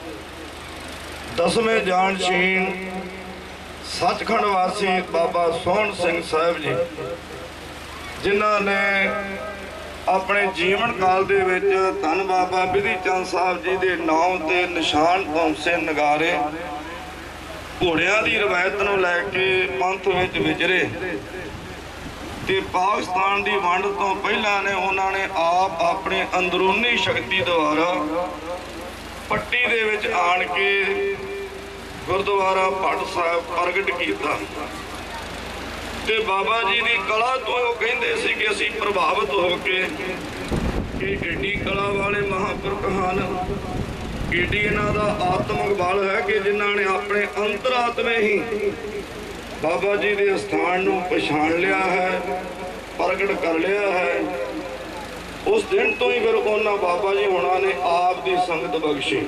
10ਵੇਂ ਜਾਨਸ਼ੀਨ ਸੱਚਖੰਡ ਵਾਸੀ ਬਾਬਾ ਸੋਹਣ ਸਿੰਘ ਸਾਹਿਬ ਜੀ, ਜਿਨ੍ਹਾਂ ਨੇ ਆਪਣੇ ਜੀਵਨ ਕਾਲ ਦੇ ਵਿੱਚ ਧੰਨ ਬਾਬਾ ਬਿਧੀ ਚੰਦ ਸਾਹਿਬ ਜੀ ਦੇ ਨਾਮ ਤੇ ਨਿਸ਼ਾਨ ਧੌਂਸੇ ਨਗਾਰੇ ਘੋੜਿਆਂ ਦੀ ਰਵਾਇਤ ਨੂੰ ਲੈ ਕੇ ਪੰਥ ਵਿੱਚ ਵਿਚਰੇ ਤੇ ਪਾਕਿਸਤਾਨ ਦੀ ਵੰਡ ਤੋਂ ਪਹਿਲਾਂ ਨੇ ਉਹਨਾਂ ਨੇ ਆਪ ਆਪਣੀ ਅੰਦਰੂਨੀ ਸ਼ਕਤੀ ਦੁਆਰਾ ਪੱਟੀ ਦੇ ਵਿੱਚ ਆਣ ਕੇ ਗੁਰਦੁਆਰਾ ਭੱਟ ਸਾਹਿਬ ਪ੍ਰਗਟ ਕੀਤਾ ਤੇ ਬਾਬਾ ਜੀ ਦੀ ਕਲਾ ਤੋਂ ਉਹ ਕਹਿੰਦੇ ਸੀ ਕਿ ਅਸੀਂ ਪ੍ਰਭਾਵਿਤ ਹੋ ਕੇ ਕਿ ਏਡੀ ਕਲਾ ਵਾਲੇ ਮਹਾਂਪੁਰਖ ਹਨ, ਏਡੀ ਇਹਨਾਂ ਦਾ ਆਤਮਿਕ ਬਲ ਹੈ ਕਿ ਜਿਨ੍ਹਾਂ ਨੇ ਆਪਣੇ ਅੰਤਰਾਤਮੇ ਹੀ ਬਾਬਾ ਜੀ ਦੇ ਸਥਾਨ ਨੂੰ ਪਛਾਣ ਲਿਆ ਹੈ, ਪ੍ਰਗਟ ਕਰ ਲਿਆ ਹੈ। ਉਸ ਦਿਨ ਤੋਂ ਹੀ ਫਿਰ ਉਹਨਾਂ ਬਾਬਾ ਜੀ ਹੋਣਾ ਨੇ ਆਪ ਦੀ ਸੰਗਤ ਬਖਸ਼ੀ।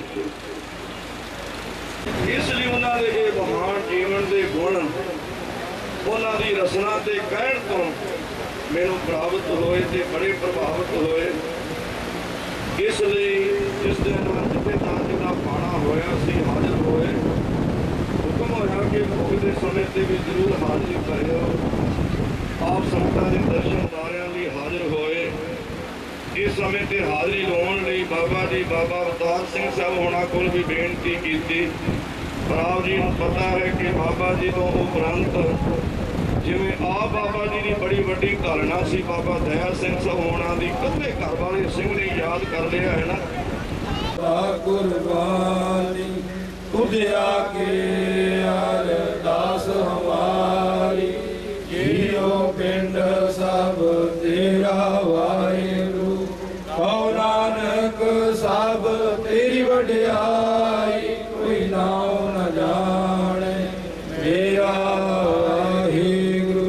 ਇਸ ਲਈ ਉਹਨਾਂ ਦੇ ਇਹ ਮਹਾਨ ਜੀਵਨ ਦੇ ਗੁਣ ਉਹਨਾਂ ਦੀ ਰਸਨਾ ਤੇ ਕਹਿਣ ਤੋਂ ਮੈਨੂੰ ਪ੍ਰਾਪਤ ਹੋਏ ਤੇ ਬੜੇ ਪ੍ਰਭਾਵਿਤ ਹੋਏ। ਇਸ ਲਈ ਜਿਸ ਦਿਨ ਜਿੱਥੇ ਦਾਸ ਦਾ ਬਾਣਾ ਹੋਇਆ ਸੀ ਹਾਜ਼ਰ ਹੋਏ, ਹੁਕਮ ਹੋਇਆ ਕਿ ਭੋਗ ਦੇ ਸਮੇਂ ਤੇ ਵੀ ਜ਼ਰੂਰ ਹਾਜ਼ਰੀ ਕਰਿਓ। ਆਪ ਸੰਗਤਾਂ ਦੇ ਦਰਸ਼ਨਦਾਰਿਆਂ ਲਈ ਹਾਜ਼ਰ ਹੋਏ। ਇਸ ਸਮੇਂ ਤੇ ਹਾਜ਼ਰੀ ਲਾਉਣ ਲਈ ਬਾਬਾ ਜੀ ਬਾਬਾ ਅਵਤਾਰ ਸਿੰਘ ਸਾਹਿਬ ਹੋਣਾ ਕੋਲ ਵੀ ਬੇਨਤੀ ਕੀਤੀ। ਪਰ ਆਪ ਜੀ ਨੂੰ ਪਤਾ ਹੈ ਕਿ ਬਾਬਾ ਜੀ ਤੋਂ ਉਪਰੰਤ ਜਿਵੇਂ ਆਪ ਬਾਬਾ ਜੀ ਦੀ ਬੜੀ ਵੱਡੀ ਘਾਲਣਾ ਸੀ, ਬਾਬਾ ਦਇਆ ਸਿੰਘ ਸਾਹਿਬ ਹੋਣਾ ਦੀ ਕੱਲੇ ਘਰ ਵਾਲੇ ਸਿੰਘ ਨੇ ਯਾਦ ਕਰ ਲਿਆ ਹੈ ਨਾ। ਕੁਰਬਾਨੀ ਤੁਧ ਆਗੇ ਅਰਦਾਸ ਹਮਾਰੀ, ਜੀਓ ਪਿੰਡ ਸਭ ਤੇਰਾ ਵਾਹਿਗੁਰੂ, ਕਉ ਨਾਨਕ ਸਭ ਤੇਰੀ ਵਡਿਆਈ, ਕੋਈ ਨਾਉ ਨ ਜਾਣੇ ਮੇਰਾ ਵਾਹਿਗੁਰੂ।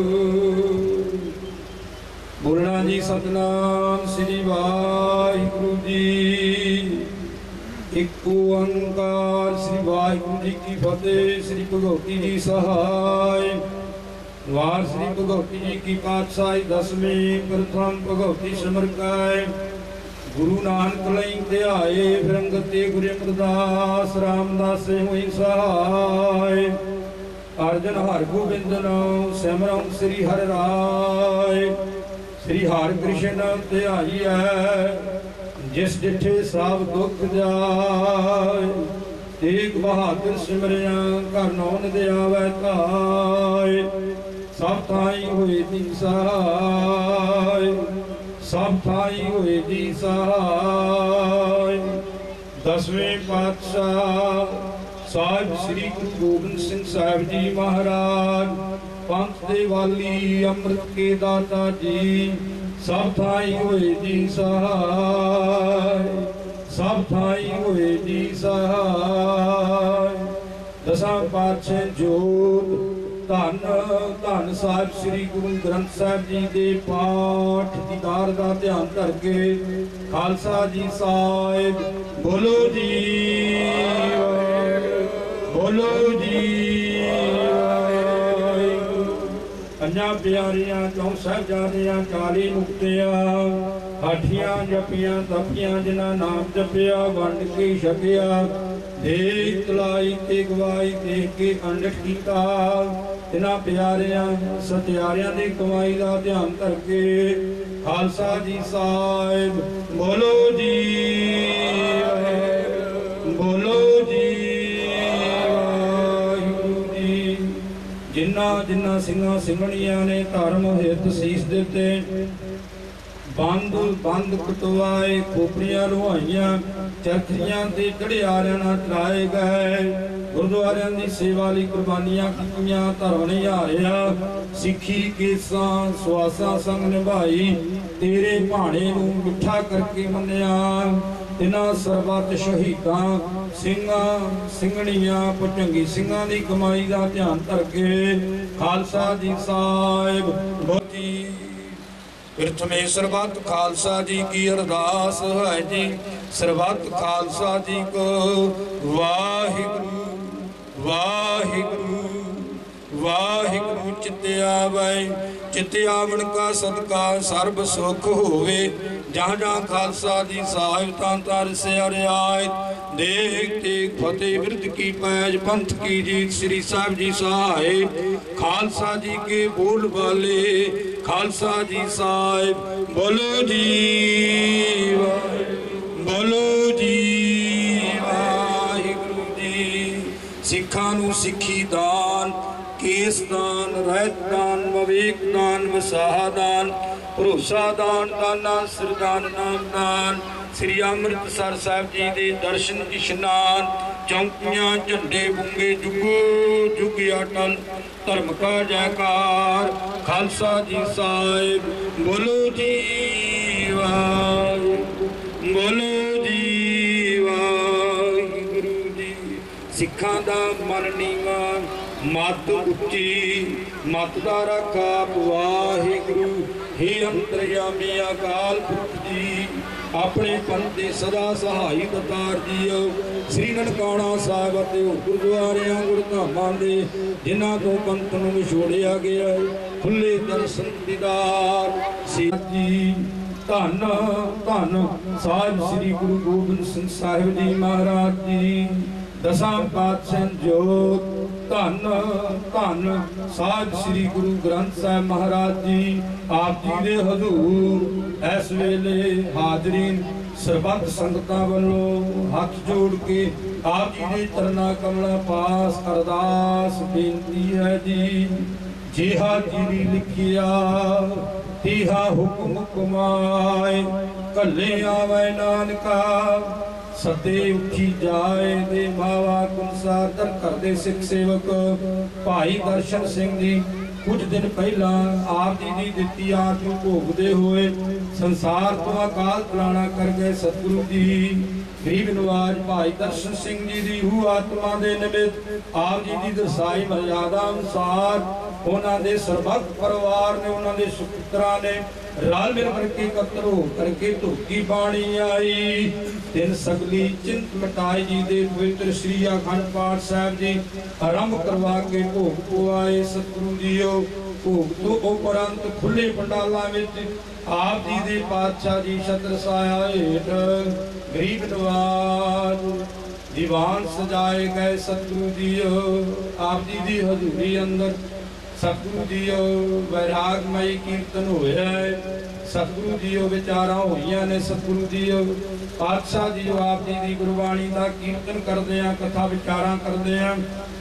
ਬੋਲਣਾ ਜੀ ਸਤਿਨਾਮ ਸ੍ਰੀ ਵਾਹਿਗੁਰੂ ਜੀ। ਇੱਕ ਓੰਕਾਰ ਸ੍ਰੀ ਵਾਹਿਗੁਰੂ ਜੀ ਕੀ ਫਤਿਹ। ਸ੍ਰੀ ਭਗਵਤੀ ਜੀ ਸਹਾਇ। ਵਾਰ ਸ੍ਰੀ ਭਗਵਤੀ ਜੀ ਕੀ ਪਾਤਸ਼ਾਹੀ ਦਸਵੀਂ ਪ੍ਰਥਮ ਭਗਵਤੀ ਸਿਮਰ ਕੈ। ਗੁਰੂ ਨਾਨਕ ਲਈ ਧਿਆਏ ਫਿਰੰਗਤ ਤੇ ਗੁਰੂ ਅਮਰਦਾਸ ਰਾਮਦਾਸ ਹੋਈ ਸਹਾਇ। ਅਰਜਨ ਹਰਿ ਗੋਬਿੰਦ ਨਾਮ ਸਿਮਰਨ ਸ੍ਰੀ ਹਰਿ ਰਾਇ। ਸ੍ਰੀ ਹਰਿ ਕ੍ਰਿਸ਼ਨ ਧਿਆਈਐ ਜਿਸ ਡਿਠੇ ਸਭ ਦੁੱਖ ਜਾਏ। ਤੇਗ ਬਹਾਦਰ ਸਿਮਰਿਆ ਘਰ ਨੌਨ ਦੇ ਆਵੈ ਧਾਇ। ਸਭ ਥਾਈ ਹੋਏ ਦੀ ਸਹਾਇ, ਸਭ ਥਾਈ ਹੋਏ ਦੀ ਸਹਾਇ। ਦਸਵੇਂ ਪਾਤਸ਼ਾਹ ਸਾਹਿਬ ਸ੍ਰੀ ਗੁਰੂ ਗੋਬਿੰਦ ਸਿੰਘ ਸਾਹਿਬ ਜੀ ਮਹਾਰਾਜ, ਪੰਥ ਦੇ ਵਾਲੀ ਅੰਮ੍ਰਿਤ ਕੇ ਦਾਤਾ ਜੀ, ਸਭ ਥਾਈ ਹੋਏ ਦੀ ਸਹਾਇ, ਸਭ ਥਾਈ ਹੋਏ ਦੀ ਸਹਾਇ। ਦਸਾਂ ਪਾਤਸ਼ਾਹ ਜੋਤ ਧੰਨ ਧੰਨ ਸਾਹਿਬ ਸ੍ਰੀ ਗੁਰੂ ਗ੍ਰੰਥ ਸਾਹਿਬ ਜੀ ਦੇ ਪਾਠ ਦੀਦਾਰ ਦਾ ਧਿਆਨ ਧਰ ਕੇ ਖਾਲਸਾ ਜੀ ਸਾਹਿਬ ਬੋਲੋ ਜੀ ਬੋਲੋ ਜੀ ਵਾਹਿਗੁਰੂ। ਪੰਜਾਂ ਪਿਆਰਿਆਂ ਚੌਂ ਸਾਹਿਬਜ਼ਾਦਿਆਂ 40 ਮੁਕਤਿਆਂ ਹਾਠੀਆਂ ਜਪੀਆਂ ਤਪੀਆਂ ਜਿਨ੍ਹਾਂ ਨਾਮ ਜਪਿਆ ਵੰਡ ਕੇ ਛਕਿਆ ਦੇ ਤਲਾਈ ਤੇ ਗਵਾਈ ਦੇ ਕੇ ਅੰਡਟ ਕੀਤਾ ਇਹਨਾਂ ਪਿਆਰਿਆਂ ਸਤਿਆਰਿਆਂ ਦੀ ਕਮਾਈ ਦਾ ਧਿਆਨ ਧਰ ਕੇ ਖਾਲਸਾ ਜੀ ਸਾਹਿਬ ਬੋਲੋ ਜੀ ਬੋਲੋ ਜੀ ਵਾਹਿਗੁਰੂ ਜੀ। ਜਿਨ੍ਹਾਂ ਸਿੰਘਾਂ ਸਿੰਘਣੀਆਂ ਨੇ ਧਰਮ ਹਿੱਤ ਸੀਸ ਦਿੱਤੇ ਬੰਦ ਕਟਵਾਏ ਖੋਪੜੀਆਂ ਲੁਹਾਈਆਂ ਚਰਖੀਆਂ ਤੇ ਚੜਿਆਰਿਆਂ ਨਾਲ ਚਲਾਏ ਗਏ ਗੁਰਦੁਆਰਿਆਂ ਦੀ ਸੇਵਾ ਲਈ ਕੁਰਬਾਨੀਆਂ ਕੀਤੀਆਂ ਧਰਮ ਨਿਹਾਰਿਆ ਸਿੱਖੀ ਕੇਸਾਂ ਸਵਾਸਾਂ ਸੰਗ ਨਿਭਾਈ ਤੇਰੇ ਭਾਣੇ ਨੂੰ ਮਿੱਠਾ ਕਰਕੇ ਮੰਨਿਆ ਇਹਨਾਂ ਸਰਬੱਤ ਸ਼ਹੀਦਾਂ ਸਿੰਘਾਂ ਸਿੰਘਣੀਆਂ ਭੁਜੰਗੀ ਸਿੰਘਾਂ ਦੀ ਕਮਾਈ ਦਾ ਧਿਆਨ ਧਰ ਕੇ ਖਾਲਸਾ ਜੀ ਸਾਹਿਬ ਬੋਜੀ। ਪ੍ਰਥਮੇ ਸਰਬੱਤ ਖਾਲਸਾ ਜੀ ਕੀ ਅਰਦਾਸ ਹੈ ਜੀ ਸਰਬੱਤ ਖਾਲਸਾ ਜੀ ਕੋ ਵਾਹਿਗੁਰੂ ਵਾਹਿਗੁਰੂ ਵਾਹਿਗੁਰੂ। ਚਿੱਤ ਆਵਣ ਕਾ ਸਦਕਾ ਸਰਬ ਸੁਖ ਹੋਵੇ ਜਹਾਂ ਜਹਾਂ ਖਾਲਸਾ ਜੀ ਸਾਹਿਬ ਤਾਂ ਤਰ ਸੇ ਰਿਆਇਤ ਦੇਖ ਤੇਗ ਫਤਿਹ ਬਿਰਧ ਕੀ ਪੈਜ ਪੰਥ ਕੀ ਜੀਤ ਸ੍ਰੀ ਸਾਹਿਬ ਜੀ ਸਹਾਇ ਖਾਲਸਾ ਜੀ ਕੇ ਬੋਲ ਵਾਲੇ ਖਾਲਸਾ ਜੀ ਸਾਹਿਬ ਬੋਲੋ ਜੀ ਬੋਲੋ ਜੀ ਵਾਹਿਗੁਰੂ ਜੀ। ਸਿੱਖਾਂ ਨੂੰ ਸਿੱਖੀ ਦਾਨ ਕੇਸ ਦਾਨ ਰਹਿਤ ਦਾਨ ਵਿਵੇਕ ਦਾਨ ਵਿਸਾਹ ਦਾਨ ਭਰੋਸਾ ਦਾਨ ਦਾਨਾ ਸਰਦਾਨ ਨਾਮ ਦਾਨ ਸ੍ਰੀ ਅੰਮ੍ਰਿਤਸਰ ਸਾਹਿਬ ਜੀ ਦੇ ਦਰਸ਼ਨ ਇਸ਼ਨਾਨ ਚੌਂਕੀਆਂ ਝੰਡੇ ਬੁੰਗੇ ਜੁਗੋ ਜੁਗ ਅਟਲ ਧਰਮ ਕਾ ਜੈਕਾਰ ਖਾਲਸਾ ਜੀ ਸਾਹਿਬ ਬੋਲੋ ਜੀ ਵਾਹਿਗੁਰੂ ਬੋਲੋ ਜੀ ਵਾਹਿਗੁਰੂ ਜੀ। ਸਿੱਖਾਂ ਦਾ ਮਨ ਨੀਵਾਂ ਮੱਤ ਉੱਚੀ ਮੱਤ ਦਾ ਰਾਖਾ ਵਾਹਿਗੁਰੂ हे ਅੰਤਰਯਾਮੀ ਅਕਾਲ ਪੁਰਖ ਜੀ ਆਪਣੇ ਪੰਥ ਦੇ ਸਦਾ ਸਹਾਈ ਦਤਾਰ ਜੀਓ ਸ੍ਰੀ ਨਨਕਾਣਾ ਸਾਹਿਬ ਅਤੇ ਗੁਰਦੁਆਰਿਆਂ ਗੁਰਧਾਮਾਂ ਦੇ ਜਿਨ੍ਹਾਂ ਤੋਂ ਪੰਥ ਨੂੰ ਵਿਛੋੜਿਆ ਗਿਆ ਖੁੱਲੇ ਦਰਸ਼ਨ ਦੀਦਾਰ ਸੀ ਜੀ। ਧੰਨ ਧੰਨ ਸਾਹਿਬ ਸ੍ਰੀ ਗੁਰੂ ਗੋਬਿੰਦ ਸਿੰਘ ਸਾਹਿਬ ਜੀ ਮਹਾਰਾਜ ਜੀ ਦਸਾਂ ਪਾਤਸ਼ਾਹ ਜੋਤ ਧੰਨ ਧੰਨ ਸਾਹਿਬ ਸ੍ਰੀ ਗੁਰੂ ਗ੍ਰੰਥ ਸਾਹਿਬ ਮਹਾਰਾਜ ਜੀ ਆਪ ਜੀ ਦੇ ਹਜ਼ੂਰ ਇਸ ਵੇਲੇ ਹਾਜ਼ਰੀਨ ਸਰਬੱਤ ਸੰਗਤਾਂ ਵੱਲੋਂ ਹੱਥ ਜੋੜ ਕੇ ਆਪ ਜੀ ਦੇ ਚਰਨਾਂ ਕਮਲਾਂ ਪਾਸ ਅਰਦਾਸ ਬੇਨਤੀ ਹੈ ਜੀ। ਜਿਹਾ ਜੀ ਲਿਖਿਆ ਤੀਹਾ ਹੁਕਮ ਕਮਾਏ ਕੱਲੇ ਆਵੇ ਨਾਨਕਾ ਸਤੇ ਉੱਠੀ ਜਾਏ ਦੇ ਮਾਵਾ ਕੁਨਸਾਰ ਦਰ ਕਰਦੇ ਸਿੱਖ ਸੇਵਕ ਭਾਈ ਦਰਸ਼ਨ ਸਿੰਘ ਜੀ ਕੁਝ ਦਿਨ ਪਹਿਲਾਂ ਆਪ ਜੀ ਦੀ ਦਿੱਤੀ ਆਸ ਨੂੰ ਭੋਗਦੇ ਹੋਏ ਸੰਸਾਰ ਤੋਂ ਅਕਾਲ ਚਲਾਣਾ ਕਰ ਗਏ ਸਤਿਗੁਰੂ ਜੀ ਗਰੀਬ ਨਵਾਜ ਭਾਈ ਦਰਸ਼ਨ ਸਿੰਘ ਜੀ ਦੀ ਰੂਹ ਆਤਮਾ ਦੇ ਨਿਮਿਤ ਆਪ ਜੀ ਦੀ ਦਰਸਾਈ ਮਰਿਆਦਾ ਅਨੁਸਾਰ ਉਹਨਾਂ ਦੇ ਸਰਬੱਤ ਪਰਿਵਾਰ ਨੇ ਉਹਨਾਂ ਦੇ ਸੁਪੁੱਤਰਾਂ ਨੇ ਰਲ ਮਿਲ ਕਰਕੇ ਇਕੱਤਰ ਹੋ ਕਰਕੇ ਧੁਕੀ ਬਾਣੀ ਆਈ ਤਿੰਨ ਸਗਲੀ ਚਿੰਤ ਮਟਾਈ ਜੀ ਦੇ ਪਵਿੱਤਰ ਸ੍ਰੀ ਅਖੰਡ ਪਾਠ ਸਾਹਿਬ ਜੀ ਆਰੰਭ ਕਰਵਾ ਕੇ ਭੋਗ ਪਵਾਏ ਸਤਿਗੁਰੂ ਜੀਓ ਭੋਗ ਤੋਂ ਉਪਰੰਤ ਖੁੱਲੇ ਪੰਡਾਲਾਂ ਵਿੱਚ ਆਪ ਜੀ ਦੇ ਪਾਤਸ਼ਾਹ ਜੀ ਛਤਰ ਸਾਇਆ ਹੇਠ ਗਰੀਬ ਨਵਾਜ ਦੀਵਾਨ ਸਜਾਏ ਗਏ ਸਤਿਗੁਰੂ ਜੀਓ ਆਪ ਜੀ ਦੀ ਹਜ਼ੂਰੀ ਅੰਦਰ ਸਤਿਗੁਰੂ ਜੀਓ ਵੈਰਾਗਮਈ ਕੀਰਤਨ ਹੋਇਆ ਹੈ ਸਤਿਗੁਰੂ ਜੀਓ ਵਿਚਾਰਾਂ ਹੋਈਆਂ ਨੇ ਸਤਿਗੁਰੂ ਜੀਓ ਪਾਤਸ਼ਾਹ ਜੀਓ ਆਪ ਜੀ ਦੀ ਗੁਰਬਾਣੀ ਦਾ ਕੀਰਤਨ ਕਰਦੇ ਆ ਕਥਾ ਵਿਚਾਰਾਂ ਕਰਦੇ ਆ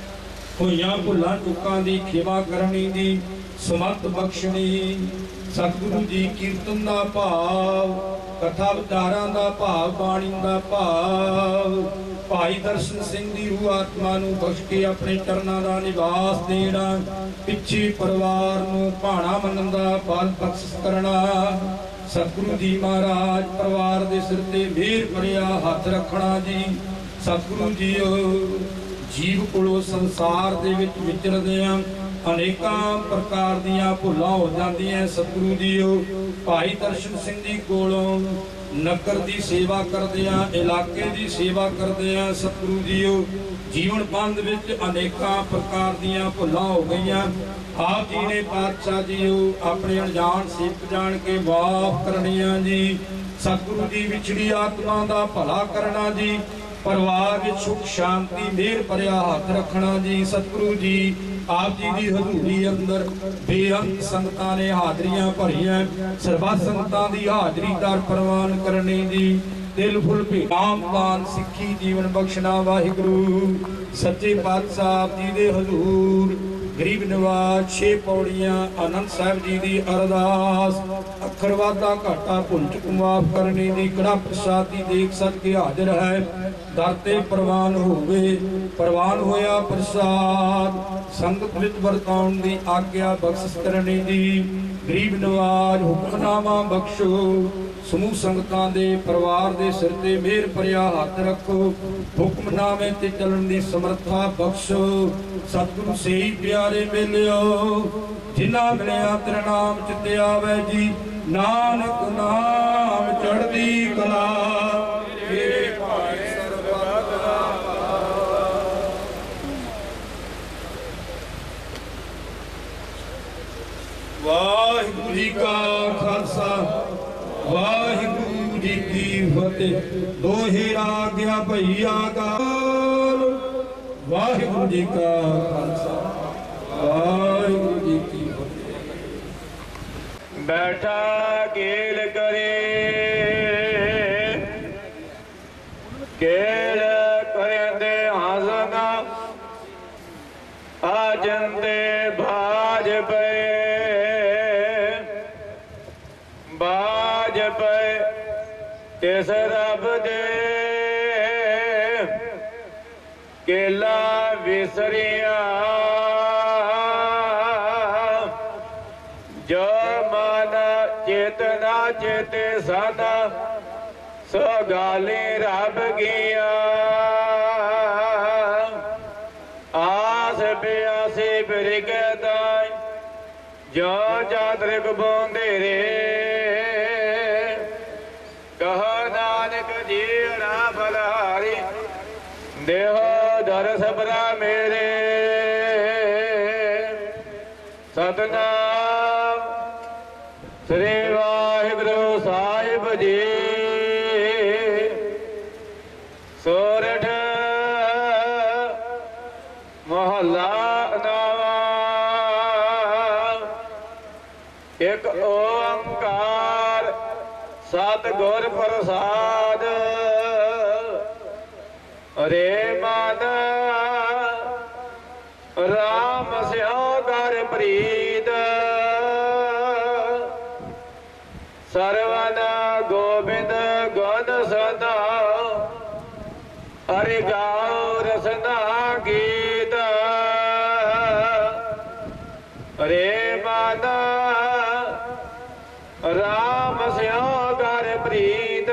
ਹੋਈਆਂ ਭੁੱਲਾਂ ਚੁੱਕਾਂ ਦੀ ਖੇਵਾ ਕਰਨੀ ਦੀ ਸਮਰਥ ਬਖਸ਼ਣੀ ਸਤਿਗੁਰੂ ਜੀ ਕੀਰਤਨ ਦਾ ਭਾਵ ਕਥਾ ਵਿਚਾਰਾਂ ਦਾ ਭਾਵ ਬਾਣੀ ਦਾ ਭਾਵ ਭਾਈ ਦਰਸ਼ਨ ਸਿੰਘ ਦੀ ਰੂਹ ਆਤਮਾ ਨੂੰ ਬਖਸ਼ ਕੇ ਆਪਣੇ ਚਰਨਾਂ ਦਾ ਨਿਵਾਸ ਦੇਣਾ ਪਿੱਛੇ ਪਰਿਵਾਰ ਨੂੰ ਭਾਣਾ ਮੰਨਣ ਦਾ ਬਲ ਬਖਸ਼ ਕਰਨਾ ਸਤਿਗੁਰੂ ਜੀ ਮਹਾਰਾਜ ਪਰਿਵਾਰ ਦੇ ਸਿਰ ਤੇ ਮਿਹਰ ਭਰਿਆ ਹੱਥ ਰੱਖਣਾ ਜੀ ਸਤਿਗੁਰੂ ਜੀਓ ਜੀਵ ਕੋਲੋਂ ਸੰਸਾਰ ਦੇ ਵਿੱਚ ਵਿਚਰਦੇ ਆ अनेकां प्रकार दीयां भुलां हो जांदियां। सतगुरु जीओ भाई दर्शन सिंह जी कोलों नगर की सेवा करदियां, इलाके की सेवा करदियां सतगुरु जीओ जीवन बंद विच अनेकां प्रकार दीयां भुलां हो गईयां। आप जी ने पातशाह जीओ अपने अनजान सेवक जान के माफ करनियां जी। सतगुरु जी विछड़ी आत्मा का भला करना जी। परिवार में सुख शांति मेहर भरिया हाथ रखना जी। सतगुरु जी आप जी की हजूरी अंदर बेअंत संगतां ने हाजरियां भरियां। सर्वा संगतां की हाजरी दर प्रवान करनी जी। दिल फुल नाम दान सिक्खी जीवन बख्शना वाहिगुरु। सच्चे पातशाह आप जी दे हजूर गरीब नवाज 6 पौड़ियां आनंद साहब जी की अरदास। अखर वाधा घाटा भुल चुक माफ करने की कड़ा प्रसाद की देख सद के हाजिर है। दर ते प्रवान होवे प्रवान होया प्रसाद। संगत विच वरताउण की आग्या बख्शिश करने की। गरीब नवाज हुक्मनामा बख्शो। समूह संगतां दे परिवार दे सिर ते मेहर भरिया हाथ रखो। हुक्मनामे ते चलन की समर्था बख्शो। सतगुरु से ही प्यारे मिलियो जिन्ना मिलिया तेरा नाम चिते आवे जी। नानक नाम चढ़दी कला तेरे भाई सरबत वाहिगुरू जी का खालसा वाहिगुरू जी की फतेह। दोहे आज्ञा भैया गाल। वाहिगुरू जी का खालसा वाहिगुरू जी की फतेह। बैठा केल करे केल करे हंसना आजंदे भाज पे बाज पे तिस रब दे केला विसरिया जो मन चेतना चेते सदा सो गाली रब गया। आस प्यासी बिरगदा जो चातरिक बोंदेरे कह नानक जीड़ा बलहारी देहो दर सबरा मेरे। सतनाम श्री वाहिगुरु साहिब जी। सोरठ मोहल्ला नावा एक ओंकार सतगुर प्रसाद। अरे मन राम स्यो कर प्रीत सर्वन गोविंद गुण सदा। हरि गाओ रसना गीत। अरे मन राम स्यो कर प्रीत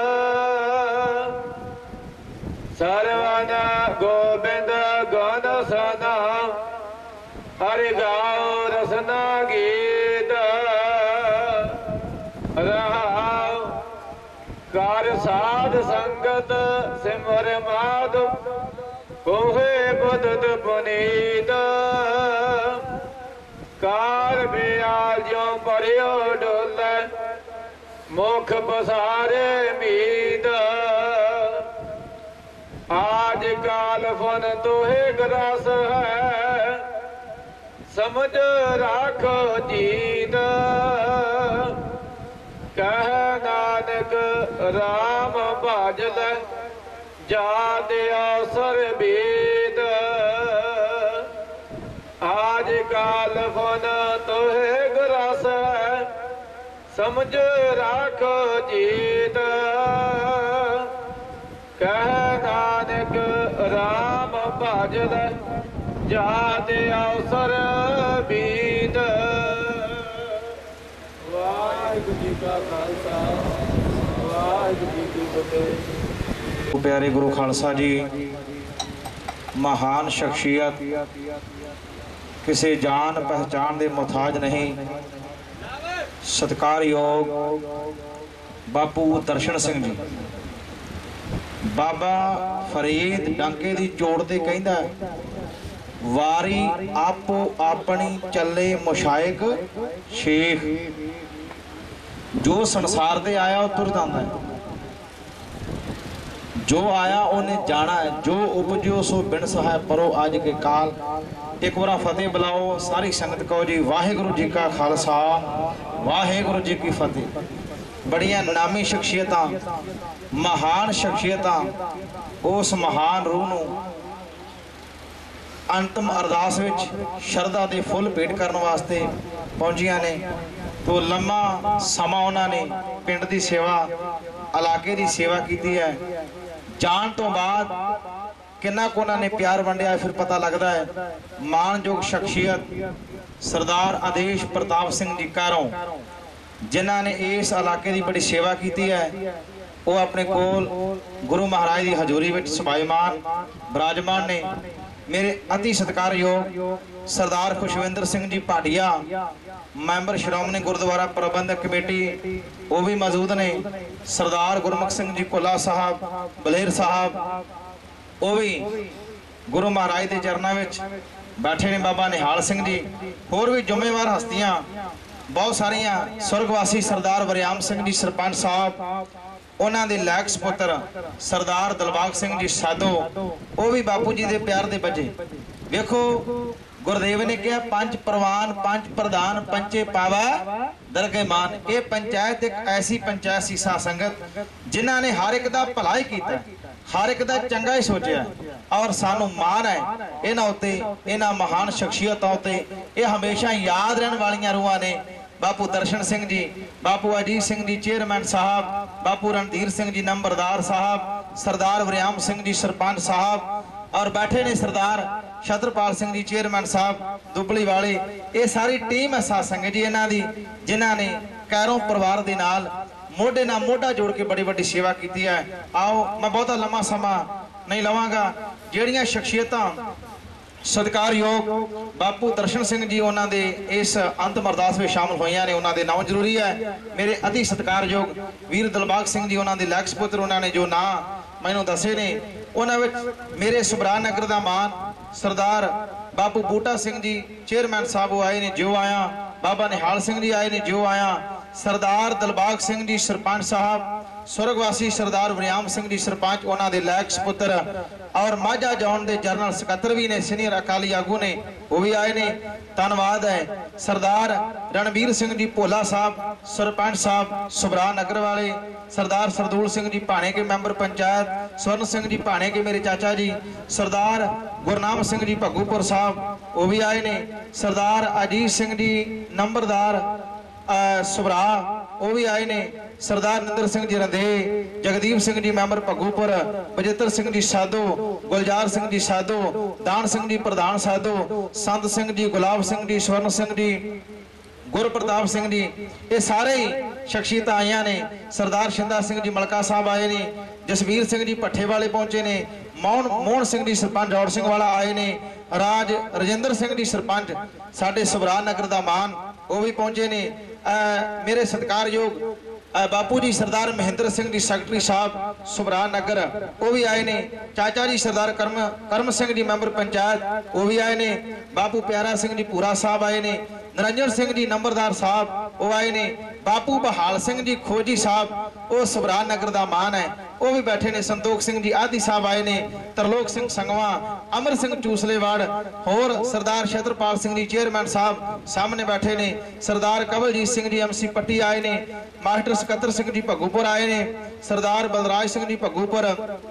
सर्वन गोविंद गुण सदा। हरि गाओ रसना गीत। रहाओ कर साध संगत सिमर माधु कोहे बुद्ध पुनीत। कार बियाल जो परियो डोले मुख बसारे मीत। आज काल फन तोहे ग्रास है समझ राखो जीत। कह नानक राम भजल जात अवसर बीत। आज काल फन तोहे ग्रास है समझ राखो जीत। कह नानक राम भजल जात अवसर बीत। वाहिगुरू जी का खालसा वाहिगुरू जी की फतेह। प्यारे गुरु खालसा जी महान शख्सियत किसी जान पहचान के मुहताज नहीं। सत्कारयोग बापू दर्शन सिंह जी, बाबा फरीद डंके दी जोड़ ते कहंदा वारी आपो अपनी चले मुशाइक शेख। जो संसार ते आया वो तुर जांदा है, जो आया उन्हें जाना है। जो उपजो सो बिन सहाय परो आज के काल। एक बार फतेह बुलाओ सारी संगत को जी। वाहिगुरु जी का खालसा वाहिगुरु जी की फतेह। बड़िया नामी शख्सियत, महान शख्सियत उस महान रूह नूं अंतिम अरदास विच शरदा दे फुल भेंट करने वास्ते पहुंचिया ने। तो लम्मा समा उन्होंने पिंड की सेवा, इलाके की सेवा की है। जान तो बाद किन्ना को उन्होंने प्यार वंडिया फिर पता लगता है। मानयोग शख्सियत सरदार आदेश प्रताप सिंह जी कारों, जिन्हों ने इस इलाके की बड़ी सेवा की है, वो अपने कोल गुरु महाराज की हजूरी में सभाईमान विराजमान ने। मेरे अति सत्कारयोग सरदार खुशविंदर सिंह जी भाटिया, मैंबर श्रोमणी गुरुद्वारा प्रबंधक कमेटी, वो भी मौजूद ने। सरदार गुरमुख सिंह जी कोला साहब बलेर साहब, वो भी गुरु महाराज के चरणों में बैठे ने। बाबा निहाल सिंह जी, होर भी जिम्मेवार हस्तियां बहुत सारिया। स्वर्गवासी सरदार वरियाम सिंह जी सरपंच साहब, उन्होंने लैक सपुत्र सरदार दिलबाग सिंह जी साधो, वो भी बापू जी के प्यार के बजे। देखो गुरुदेव ने कहा पंच प्रवान पंच प्रधान पंचे पावा दरगे मान। ये पंचायत एक ऐसी पंचायत सी साध संगत जिन्हों ने हर एक का भला ही किया, हर एक का चंगा ही सोचा। और सानू मान है इन्हों उत्ते, इन्हों महान शख्सियतों उत्ते। ये हमेशा याद रहने वाली रूहां ने। बापू दर्शन सिंह जी, बापू अजीत सिंह जी चेयरमैन साहब, बापू रणधीर सिंह जी नंबरदार साहब, सरदार वरियाम सिंह जी सरपंच साहब, और बैठे ने सरदार छत्रपाल सिंह जी चेयरमैन साहब दुबली वाले। ये सारी टीम है साध संगत जी इन्हां दी, जिन्हां ने कैरों परिवार के नाल मोढे नाल मोढा जोड़ के बड़ी बड़ी सेवा की है। आओ मैं बहुता लंबा समा नहीं लवांगा। जिहड़ियां शख्सियतां सत्कारयोग बापू दर्शन सिंह जी उन्होंने इस अंतिम अरदास में शामिल हुई ने, उन्होंने नाम जरूरी है। मेरे अति सत्कारयोग वीर दिलबाग सिंह जी, उन्होंने लैक सपुत्र, उन्होंने जो ना मैनू दसे ने, उन्होंने मेरे सुबरा नगर का मान सरदार बापू बूटा सिंह जी चेयरमैन साहब वो आए ने जो आया, बाबा निहाल सिंह जी आए ने जो आया, सरदार दिलबाग सिंह जी सरपंच साहब, स्वर्गवासी सरदार वरियाम सिंह जी सरपंच, उन्होंने लैक सपुत्र, और माझा जोन के जनरल सकत्तर भी ने, सीनियर अकाली आगू ने, वो भी आए ने। धन्यवाद है सरदार रणबीर सिंह जी भोला साहब सरपंच साहब सुबरा नगर वाले, सरदार सरदूल सिंह जी भाणे के मैंबर पंचायत, स्वर्ण सिंह जी भाणे के मेरे चाचा जी, सरदार गुरनाम सिंह जी भगूपुर साहब वो भी आए ने, सरदार अजीत सिंह जी नंबरदार सुबरा वो भी आए ने, सरदार निंदर सिंह जी रंधे, जगदीप सिंह जी मैंबर भगूपुर, बजेतर सिंह जी साधो, गुलजार सिंह जी साधो, दान सिंह जी प्रधान साधो, संत सिंह जी, गुलाब सिंह जी, स्वर्ण सिंह जी, गुरप्रताप सिंह जी, ये सारे ही शख्सियत आईया ने। सरदार शिंदा सिंह जी मलका साहब आए ने, जसवीर सिंह जी भट्ठे वाले पहुंचे ने, मोहन सिंह जी सरपंच जौड़ सिंह वाला आए ने, राज रजिंदर सिंह जी सरपंच साडे सुबरा नगर का मान वो भी पहुंचे ने। मेरे सत्कारयोग बापू जी सरदार महेंद्र सिंह जी सैकटरी साहब सुबरा नगर वो भी आए ने, चाचा जी सरदार करम सिंह जी मैंबर पंचायत वो भी आए ने, बापू प्यारा सिंह जी पूरा साहब आए ने, निरंजन सिंह जी नंबरदार साहब वो आए ने, बापू बहाल सिंह जी खोजी साहब वो सुबरा नगर का मान है वो भी बैठे ने, संतोख सिंह जी आदि साहब आए ने, तरलोक सिंह संगवा, अमर सिंह चूसलेवाड़, होर सरदार छत्रपाल सिंह जी चेयरमैन साहब सामने बैठे ने, सरदार कवलजीत सिंह जी MC पट्टी आए ने, मास्टर सकत्तर सिंह जी भगूपुर आए ने, सरदार बलराज सिंह जी भगूपुर,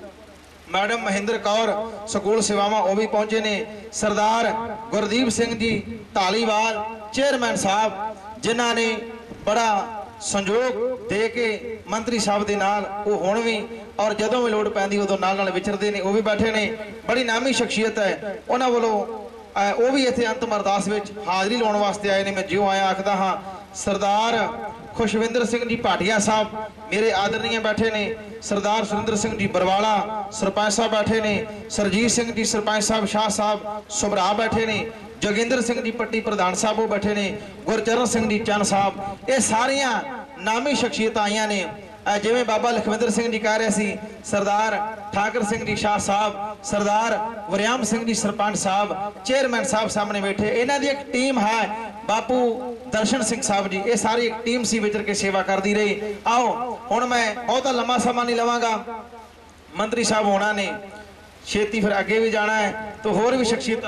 मैडम महेंद्र कौर स्कूल सेवावां वो भी पहुंचे ने, सरदार गुरदीप सिंह जी धालीवाल चेयरमैन साहब जिन्हों ने बड़ा संयोग दे के मंत्री साहब के नाल वो हुण भी और जदों भी लोड़ पैंदी उदों नाल विचरदे ने, वो भी बैठे ने, बड़ी नामी शख्सियत है। उन्हां वल्लों वो भी इत्थे अंतिम अरदास विच हाज़री लाउण वास्ते आए ने। मैं जिउं आया आखदा हाँ। सरदार खुशविंदर सिंह जी भाटिया साहब मेरे आदरणीय बैठे ने, सरदार सुरेंद्र सिंह जी बरवाला सरपंच साहब बैठे ने, सरजीत सिंह जी सरपंच साहब शाह साहब सुबरा बैठे ने, जोगिंदर सिंह जी पट्टी प्रधान साहब वो बैठे ने, गुरचरण सिंह जी चंद साहब, ये सारिया नामी शख्सियत आईया ने। जिमें बाबा लखविंदर सिंह जी कह रहे सी, सरदार ठाकर सिंह जी शाह साहब, सरदार वरियाम सिंह जी सरपंच साहब, चेयरमैन साहब सामने बैठे, इन्हों की एक टीम है, बापू दर्शन सिंह साहब जी, ये सारी एक टीम सी विचर के सेवा करती रही। आओ हुण मैं बहुत लंबा समा नहीं लवांगा, मंत्री साहब होना ने छेती, फिर अगे भी जाना है, तो होर भी शख्सियत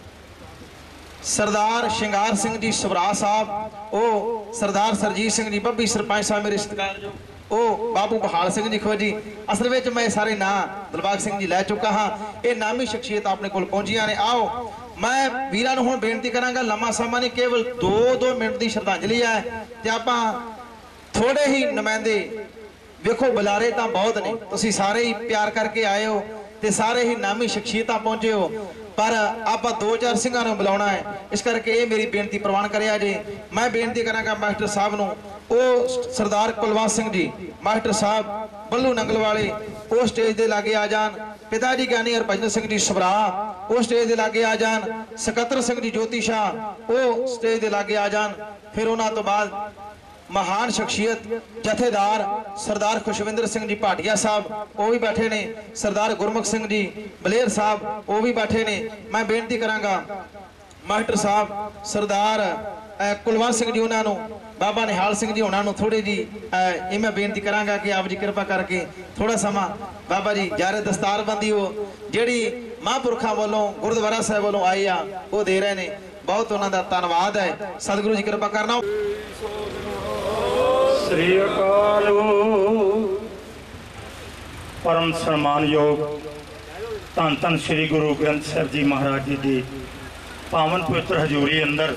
सरदार शिंगार सिंह जी सबरा साहब, ओ सरदार सरजीत सिंह जी बब्बी सरपंच साहब मेरे रिश्तेदार जो, ओ बाबू बहाल सिंह जी खो जी, असल में मैं सारे ना दिलबाग सिंह जी लै चुका हाँ, ये नामी शख्सियत अपने को पहुंचिया ने। आओ मैं वीरां नूं हुण बेनती करांगा, लम्मा समा नहीं, केवल 2-2 मिनट की श्रद्धांजलि है, ते आपां थोड़े ही नुमाइंदे वेखो, बुलारे तो बहुत ने, तुसीं सारे ही प्यार करके आए हो, ते सारे ही नामी शख्सियत पहुंचे हो, पर आप 2-4 सिंघां नूं बुलाउणा है, इस करके ये मेरी बेनती प्रवान करिया जे। मैं बेनती करांगा मास्टर साहब नूं, ओ सरदार कुलवंत सिंह जी मास्टर साहब बल्लू नंगल वाले, वो स्टेज दे लागे आ जान, पिताजी ज्ञानी हरभजन सिंह जी सबरा वो स्टेज दे लागे आ जान, सकत्तर सिंह जी ज्योति शाह वो स्टेज दे लागे आ जान, फिर उन्हां तो बाद महान शख्सियत जथेदार सरदार खुशविंदर सिंह जी भाटिया साहब वो भी बैठे ने, सरदार गुरमुख सिंह जी बलेर साहब वो भी बैठे ने। मैं बेनती करांगा मास्टर साहब सरदार कुलवंत सिंह जी उन्होंने, बाबा निहाल सिंह जी उन्होंने थोड़ी जी ये मैं बेनती करांगा कि आप जी कृपा करके थोड़ा समा बाबा जी जारे दस्तारबंदी हो जिहड़ी महापुरखों वालों गुरुद्वारा साहब वालों आई आ वो दे रहे ने, बहुत उन्होंने धन्यवाद है। सतगुरु जी कृपा करना। श्री अकाल परम सम्मानयोग धन धन श्री गुरु ग्रंथ साहब जी महाराज जी की पावन पवित्र हजूरी अंदर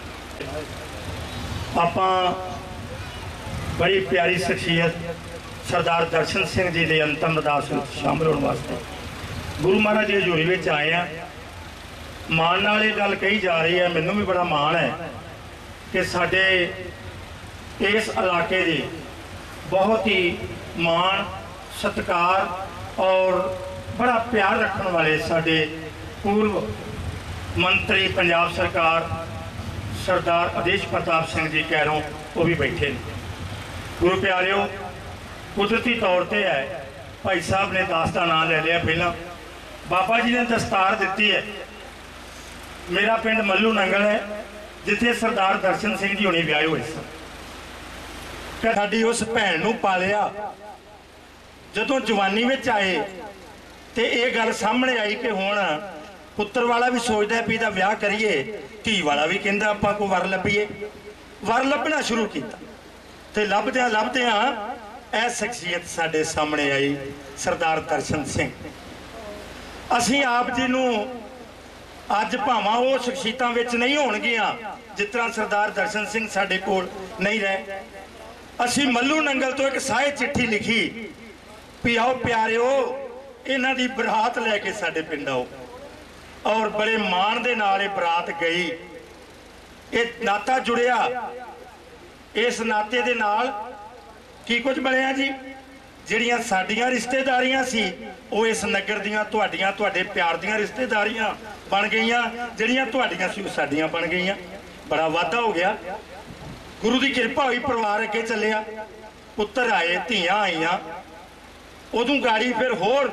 आपां बड़ी प्यारी शख्सियत सरदार दर्शन सिंह जी के अंतिम अरदास में शामिल होने वास्ते गुरु महाराज जी हजूरी में आए हैं। माण नाल ये गल कही जा रही है, मैनूं भी बड़ा माण है कि साडे इस इलाके की बहुत ही मान सत्कार और बड़ा प्यार रखने वाले साडे पूर्व मंत्री पंजाब सरकार सरदार आदेश प्रताप सिंह जी कैरों वो भी बैठे हैं। गुरु प्यारिओ कुदरती तौर पर है, भाई साहब ने दास का नाम ले लिया, पहला बाबा जी ने दस्तार दी है। मेरा पिंड मल्लू नंगल है जिथे सरदार दर्शन सिंह जी होनी ब्याहे हुए सन। साडी उस भैन नूं पालिया जदों जवानी में आए तो ये गल सामने आई कि हुण पुत्र वाला भी सोचता भी इहदा विआह करिए, धी वाला भी कहंदा आपां कोई वर लभीए, वर लभना शुरू किया तो लभदियां यह शख्सियत साडे सामने आई सरदार दर्शन सिंह। असीं आप जी नूं अज भावां वो शख्सियतां विच नहीं होणगियां जिस तरह सरदार दर्शन सिंह साडे कोल नहीं रहे, असी मल्लू नंगल तो एक साहे चिट्ठी लिखी भी आओ प्यारिओ इन्हां दी बरात लैके साडे पिंड आओ, और बड़े मान दे नाल ये बरात गई। ये नाता जुड़िया, इस नाते दे नाल की कुछ बनिया जी, जिहड़ियां साडियां रिश्तेदारियां सी वो इस नगर दियां तुहाडियां तुहाडे प्यार दियां रिश्तेदारियां बन गईयां, जिहड़ियां तुहाडियां सी साडियां बन गईयां। बड़ा वाधा हो गया, गुरु की कृपा हुई, परिवार अगे चलिया, पुत्र आए धियां आईयां, उदों गाड़ी फिर होर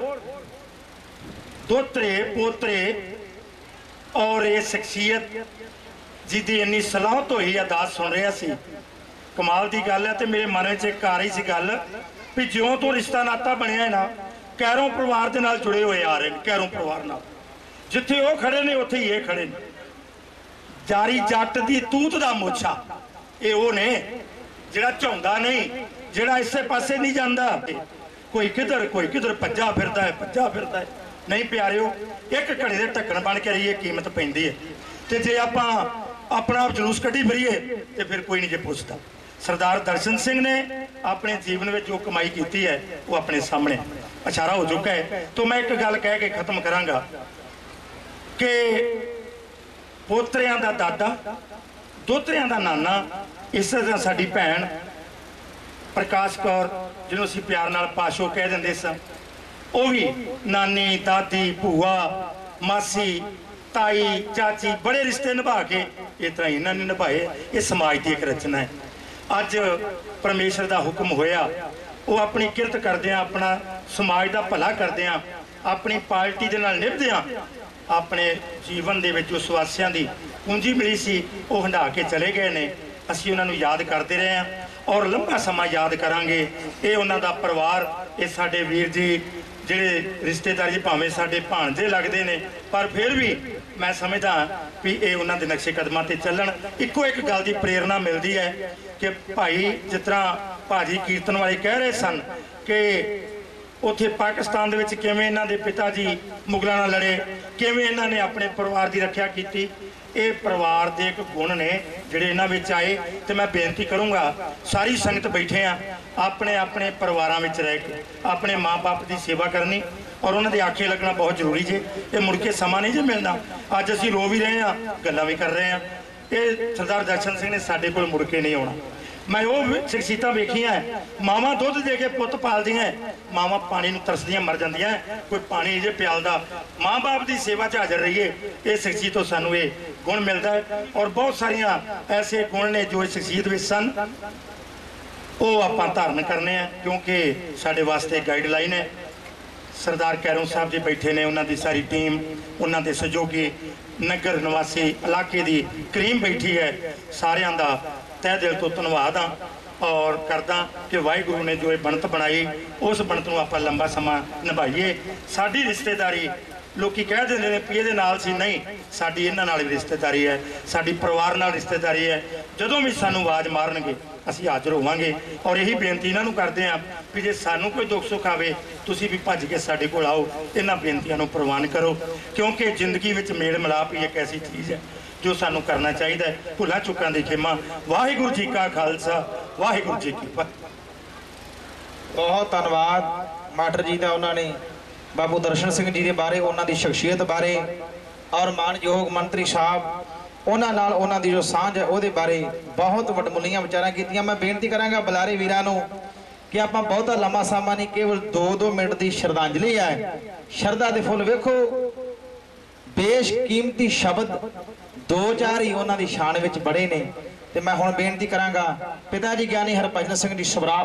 दोतरे पोतरे और ये शख्सियत जिहदी इन्नी सलाहत हुई अरदास सुन रहा सी। कमाल की गल है, तो मेरे मन में एक आ रही सी गल भी ज्यों तो रिश्ता नाता बनया है ना कैरों परिवार के नाल जुड़े हुए आ रहे हैं, कैरों परिवार नाल जिथे वो खड़े ने उत्थे ही ये खड़े ने। जारी जट की तूत का मोछा ये वो ने जिहड़ा झौंदा नहीं, जिहड़ा इसे पासे नहीं जाता, कोई किधर भज्जा फिरदा है। नहीं प्यारिओ, एक घड़े के ढक्कन बन के रहिए कीमत पैंदी है, तो जे आपां अपना जुलूस कढ़ी फिरीए तो फिर कोई नहीं जे पुछदा। सरदार दर्शन सिंह ने अपने जीवन में जो कमाई की है वो अपने सामने इशारा हो चुका है। तो मैं एक गल कह के खत्म करांगा कि पोतरियां दा दादा दोतरियां दा नाना, इस तरह साडी भैन प्रकाश कौर जिन्होंने असीं प्यार नाल पाशो कह दिंदे सन, वो भी नानी दादी भूआ मासी ताई चाची बड़े रिश्ते निभा के इस तरह इन्होंने निभाए। ये समाज की एक रचना है। अज परमेश्वर का हुक्म होया, वो अपनी किरत करदियां, अपना समाज का भला करदियां, अपनी पार्टी के नाल निभदियां अपने जीवन दे विच उस वासियां दी पूंजी मिली सी वो हंडा के चले गए ने। असीं उन्हां नूं याद करते रहे हैं और लंबा समा याद करांगे। ये उन्हां दा परिवार, ये साडे वीर जी ਜਿਹੜੇ ਰਿਸ਼ਤੇਦਾਰੀ ਭਾਵੇਂ ਸਾਡੇ ਭਾਣਜੇ ਲੱਗਦੇ ਨੇ, ਪਰ ਫਿਰ ਵੀ ਮੈਂ ਸਮਝਦਾ ਵੀ ਇਹ ਉਹਨਾਂ ਦੇ ਨਕਸ਼ੇ ਕਦਮਾਂ ਤੇ ਚੱਲਣ। ਇੱਕੋ ਇੱਕ ਗੱਲ ਦੀ ਪ੍ਰੇਰਣਾ ਮਿਲਦੀ ਹੈ ਕਿ ਭਾਈ ਜਿਸ ਤਰ੍ਹਾਂ ਭਾਜੀ ਕੀਰਤਨ ਵਾਲੇ ਕਹਿ ਰਹੇ ਸਨ ਕਿ ਉੱਥੇ ਪਾਕਿਸਤਾਨ ਦੇ ਵਿੱਚ ਕਿਵੇਂ ਇਹਨਾਂ ਦੇ ਪਿਤਾ ਜੀ ਮੁਗਲਾਂ ਨਾਲ ਲੜੇ, ਕਿਵੇਂ ਇਹਨਾਂ ਨੇ ਆਪਣੇ ਪਰਿਵਾਰ ਦੀ ਰੱਖਿਆ ਕੀਤੀ। ਇਹ ਪਰਿਵਾਰ ਦੇ ਇੱਕ ਗੁਣ ਨੇ ਜਿਹੜੇ ਇਹਨਾਂ ਵਿੱਚ ਆਏ। ਤੇ ਮੈਂ ਬੇਨਤੀ ਕਰੂੰਗਾ ਸਾਰੀ ਸੰਗਤ ਬੈਠੇ ਆ, ਆਪਣੇ ਆਪਣੇ ਪਰਿਵਾਰਾਂ ਵਿੱਚ ਰਹਿ ਕੇ ਆਪਣੇ ਮਾਂ-ਬਾਪ ਦੀ ਸੇਵਾ ਕਰਨੀ ਔਰ ਉਹਨਾਂ ਦੇ ਆਖੇ ਲੱਗਣਾ ਬਹੁਤ ਜ਼ਰੂਰੀ ਜੇ। ਇਹ ਮੁੜ ਕੇ ਸਮਾਂ ਨਹੀਂ ਜੇ ਮਿਲਣਾ। ਅੱਜ ਅਸੀਂ ਰੋ ਵੀ ਰਹੇ ਹਾਂ, ਗੱਲਾਂ ਵੀ ਕਰ ਰਹੇ ਹਾਂ। ਇਹ ਸਰਦਾਰ ਦਰਸ਼ਨ ਸਿੰਘ ਨੇ ਸਾਡੇ ਕੋਲ ਮੁੜ ਕੇ ਨਹੀਂ ਆਉਣਾ। मैं वो शख्सियत वेखिया है, मावां दुध दे के पुत पालदियां, मावां पानी नूं तरसदियां मर जांदियां, कोई पानी जे प्यालदा, माँ बाप की सेवा च हाजिर रहिए। ये शख्सियत तो सानू ये गुण मिलता है और बहुत सारिया ऐसे गुण ने जो शख्सियत में सन वो आपां धारण करने हैं, क्योंकि साडे वास्ते गाइडलाइन है। सरदार कैरों साहब जी बैठे ने, उन्होंने सारी टीम, उन्होंने सहयोगी, नगर निवासी इलाके की करीम बैठी है। सारियां दा तह दिल तो धन्नवाद हाँ और करदा कि वाहिगुरू ने जो ये बनत बनाई उस बनत नूं आपां लंबा समा निभाईए। साडी रिश्तेदारी लोग कह देंगे ने भी ये नाल सी, नहीं, साडी इन्हां नाल भी रिश्तेदारी है, साडी परिवार नाल रिश्तेदारी है। जदों भी सानू आवाज़ मारनगे असीं हाज़र होवांगे और यही बेनती इन्हां नूं करदे हां भी जे सानू कोई दुख सुख आवे तुसीं भी भज के साडे कोल आओ, इन्हां बेनतियां नूं प्रवान करो, क्योंकि जिंदगी विच मेल मिलाप ही एक ऐसी चीज़ है जो सानू करना चाहिए। भुलां चुकां दी खेमा। वाहिगुरू जी का खालसा, वाहिगुरू जी की फतेह। बहुत धन्यवाद मास्टर जी का, उन्होंने बाबू दर्शन सिंह जी के बारे, उन्होंने शख्सियत बारे और मानयोग मंत्री साहब उन्होंने की जो सांझ है वो बारे बहुत वडमुलियां विचारां कीतियां। मैं बेनती करांगा बुलारे वीरां नूं कि आप बहुता लंबा समा नहीं, केवल 2-2 मिनट की श्रद्धांजलि है। शरदा दे फुल वेखो, बेशकीमती शब्द 2-4 ही उन्होंने शान विच बड़े ने। तो मैं हुण बेनती करांगा पिता जी ज्ञानी हरभजन सिंह जी सबरा,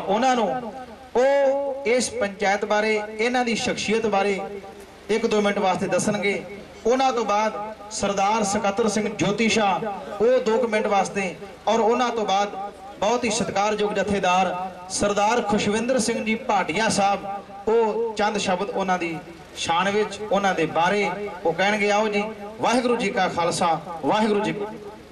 उन्होंने इस पंचायत बारे, इन्हां दी शख्सियत बारे 1-2 मिनट वास्ते दसणगे। उन्हां तो बाद सरदार सकत्तर सिंह ज्योति शाह वो 2 मिनट वास्ते, और उन्हां तो बाद बहुत ही सत्कारयोग जथेदार सरदार खुशविंदर सिंह जी भाटिया साहब, वो चंद शब्द उन्हां दी शान विच उन्हां दे बारे वो कहणगे। आओ जी, वाहिगुरू जी का खालसा, वाहिगुरू जी।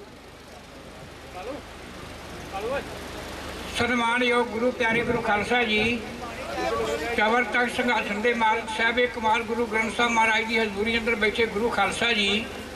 सन्मानयोग गुरु प्यारे गुरु खालसा जी, चवर तक संघासन के मालिक साहब कमाल गुरु ग्रंथ साहब महाराज की हजूरी अंदर बैठे गुरु खालसा जी,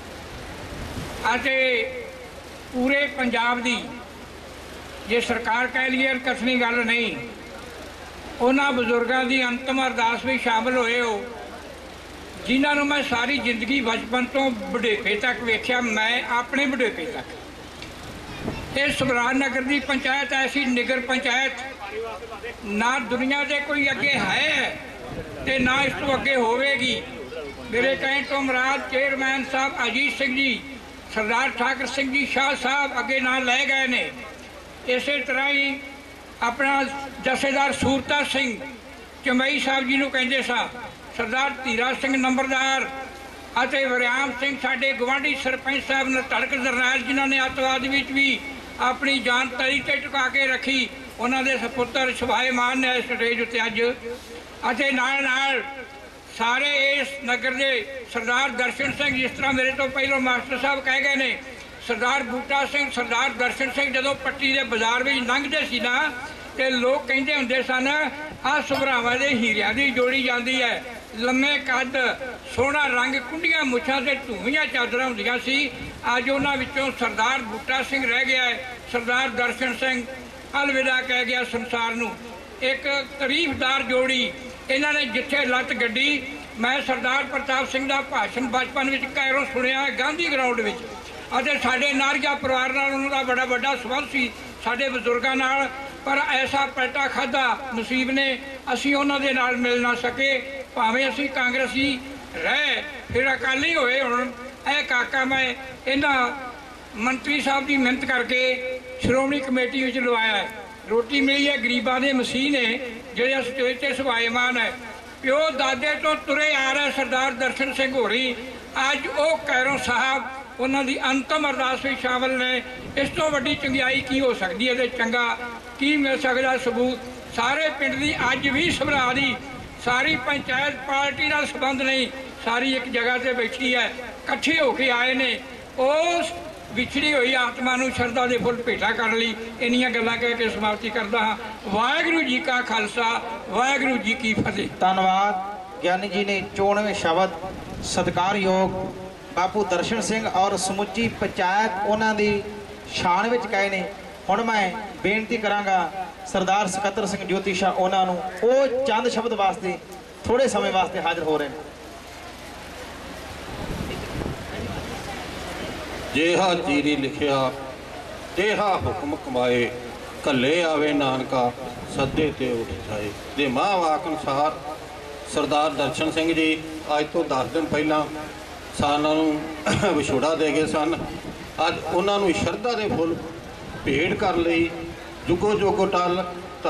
पूरे पंजाब की जे सरकार कह लीए कसनी गल नहीं, उन्होंने बजुर्गों की अंतिम अरदास भी शामिल होए हो, जिन्होंने मैं सारी जिंदगी बचपन तो बुढ़ेपे तक वेख्या। मैं अपने बुढ़ेपे तक ये सबरान नगर की पंचायत ऐसी निगर पंचायत ना दुनिया के कोई अगे है ते ना इस तो अगे होवेगी। मेरे कहने तो मुराद चेयरमैन साहब अजीत सिंह जी, सरदार ठाकर सिंह जी शाह साहब अगे ना लै गए ने। इस तरह ही अपना जथेदार सूरता सिंह चंबई साहब जी नूं कहंदे सा, सरदार धीरा सिंह नंबरदार अते वरियाम सिंह साडे गवांढी सरपंच साहब ने तड़क जरनैल जिन्होंने अतवाद विच भी अपनी जान तली ते टुका के रखी, उन्होंने सपुत्र शभाएमान ने स्टेज उत्ते अज अते नाल सारे इस नगर के सरदार दर्शन सिंह, जिस तरह मेरे तो पहलों मास्टर साहब कह गए ने, सरदार बूटा सिंह, सरदार दर्शन सिंह जदों पट्टी के बाजार में लंघते सी ना ते लोग कहते होंदे सन आ सुभरावां दे हीरियां दी जोड़ी जाती है। लम्मे कद, सोहना रंग, कुंडियां मुछां ते धूमियां चादरां हुंदियां सी। अज उन्हां विचों सरदार बूटा सिंह रह गया है, सरदार दर्शन सिंह अलविदा कह गया संसार नूं। एक तारीफदार जोड़ी इन्होंने जिथे लत गड्डी। मैं सरदार प्रताप सिंह का भाषण बचपन में कैरों सुनिया गांधी ग्राउंड में, अते साडे नारिया परिवार नाल उन्हां दा बड़ा बड़ा संबंध सी साडे बजुर्गां नाल, पर ऐसा पलटा खाधा नसीब ने, असीं उन्हां दे नाल मिल ना सके। भावें असीं कांग्रेसी रहे फिर अकाली होए, हुण ਇਹ ਕਾਕਾ ਮੈਂ ਇਹਨਾਂ ਮੰਤਰੀ ਸਾਹਿਬ ਦੀ ਮਿਹਨਤ ਕਰਕੇ ਸ਼੍ਰੋਮਣੀ ਕਮੇਟੀ ਵਿੱਚ ਲਵਾਇਆ ਹੈ। ਰੋਟੀ ਮਿਲੀ ਹੈ ਗਰੀਬਾਂ ਦੇ ਮਸੀਹ ਨੇ ਜਿਹੜੇ ਸਟੇਜ ਤੇ ਸਵਾਇਮਾਨ ਹੈ। ਪਿਓ ਦਾਦੇ ਤੋਂ ਤੁਰੇ ਆ ਰਹੇ ਸਰਦਾਰ ਦਰਸ਼ਨ ਸਿੰਘ ਹੋਰੀ ਅੱਜ ਉਹ ਕੈਰੋਂ ਸਾਹਿਬ ਉਹਨਾਂ ਦੀ ਅੰਤਮ ਅਰਦਾਸ ਵਿੱਚ ਸ਼ਾਮਲ ਨੇ। ਇਸ ਤੋਂ ਵੱਡੀ ਚੰਗਿਆਈ ਕੀ ਹੋ ਸਕਦੀ ਹੈ ਤੇ ਚੰਗਾ ਕੀ ਮਿਲ ਸਕਦਾ ਸਬੂਤ? ਸਾਰੇ ਪਿੰਡ ਦੀ ਅੱਜ ਵੀ ਸਭਰਾ ਦੀ ਸਾਰੀ ਪੰਚਾਇਤ ਪਾਰਟੀ ਨਾਲ ਸੰਬੰਧ ਨਹੀਂ, ਸਾਰੀ ਇੱਕ ਜਗ੍ਹਾ ਤੇ ਬੈਠੀ ਹੈ, ਇਕੱਠੇ ਹੋ ਕੇ ਆਏ ਨੇ ਉਸ ਵਿਛੜੀ ਹੋਈ ਆਤਮਾ ਨੂੰ ਸ਼ਰਧਾ ਦੇ ਫੁੱਲ ਭੇਟਾ ਕਰਨ ਲਈ। ਇੰਨੀਆਂ ਗੱਲਾਂ ਕਹਿ ਕੇ ਸਮਾਪਤੀ ਕਰਦਾ ਹਾਂ। ਵਾਹਿਗੁਰੂ ਜੀ ਕਾ ਖਾਲਸਾ, ਵਾਹਿਗੁਰੂ ਜੀ ਕੀ ਫਤਿਹ। ਧੰਨਵਾਦ ਗਿਆਨੀ ਜੀ ਨੇ 94 ਸ਼ਬਦ ਸਤਿਕਾਰਯੋਗ ਬਾਪੂ ਦਰਸ਼ਨ ਸਿੰਘ ਔਰ ਸਮੁੱਚੀ ਪੰਚਾਇਤ ਉਹਨਾਂ ਦੀ ਸ਼ਾਨ ਵਿੱਚ ਕਹੇ ਨੇ। ਹੁਣ ਮੈਂ ਬੇਨਤੀ ਕਰਾਂਗਾ ਸਰਦਾਰ ਸਕੱਤਰ ਸਿੰਘ ਜੋਤੀ ਸ਼ਾਹ ਉਹਨਾਂ ਨੂੰ, ਉਹ ਚੰਦ ਸ਼ਬਦ ਵਾਸਤੇ ਥੋੜੇ ਸਮੇਂ ਵਾਸਤੇ ਹਾਜ਼ਰ ਹੋ ਰਹੇ ਨੇ। ਜਿਹਾ ਚੀਰੀ ਲਿਖਿਆ ਤੇਹਾ ਹੁਕਮ ਕਮਾਏ, ਘੱਲੇ ਆਵੇ ਨਾਨਕਾ ਸੱਦੇ ਤੇ ਉੱਠ ਜਾਏ। ਦੇ ਮਾਂ ਵਾਕ ਅਨੁਸਾਰ ਸਰਦਾਰ ਦਰਸ਼ਨ ਸਿੰਘ ਜੀ ਅੱਜ ਤੋਂ 10 ਦਿਨ ਪਹਿਲਾਂ ਸਾਨਾਂ ਨੂੰ ਵਿਛੋੜਾ ਦੇ ਗਏ ਸਨ। ਅੱਜ ਉਹਨਾਂ ਨੂੰ ਸ਼ਰਧਾ ਦੇ ਫੁੱਲ ਭੇਟ ਕਰਨ ਲਈ ਜੁਗੋ ਜੋਗੋ ਟਲ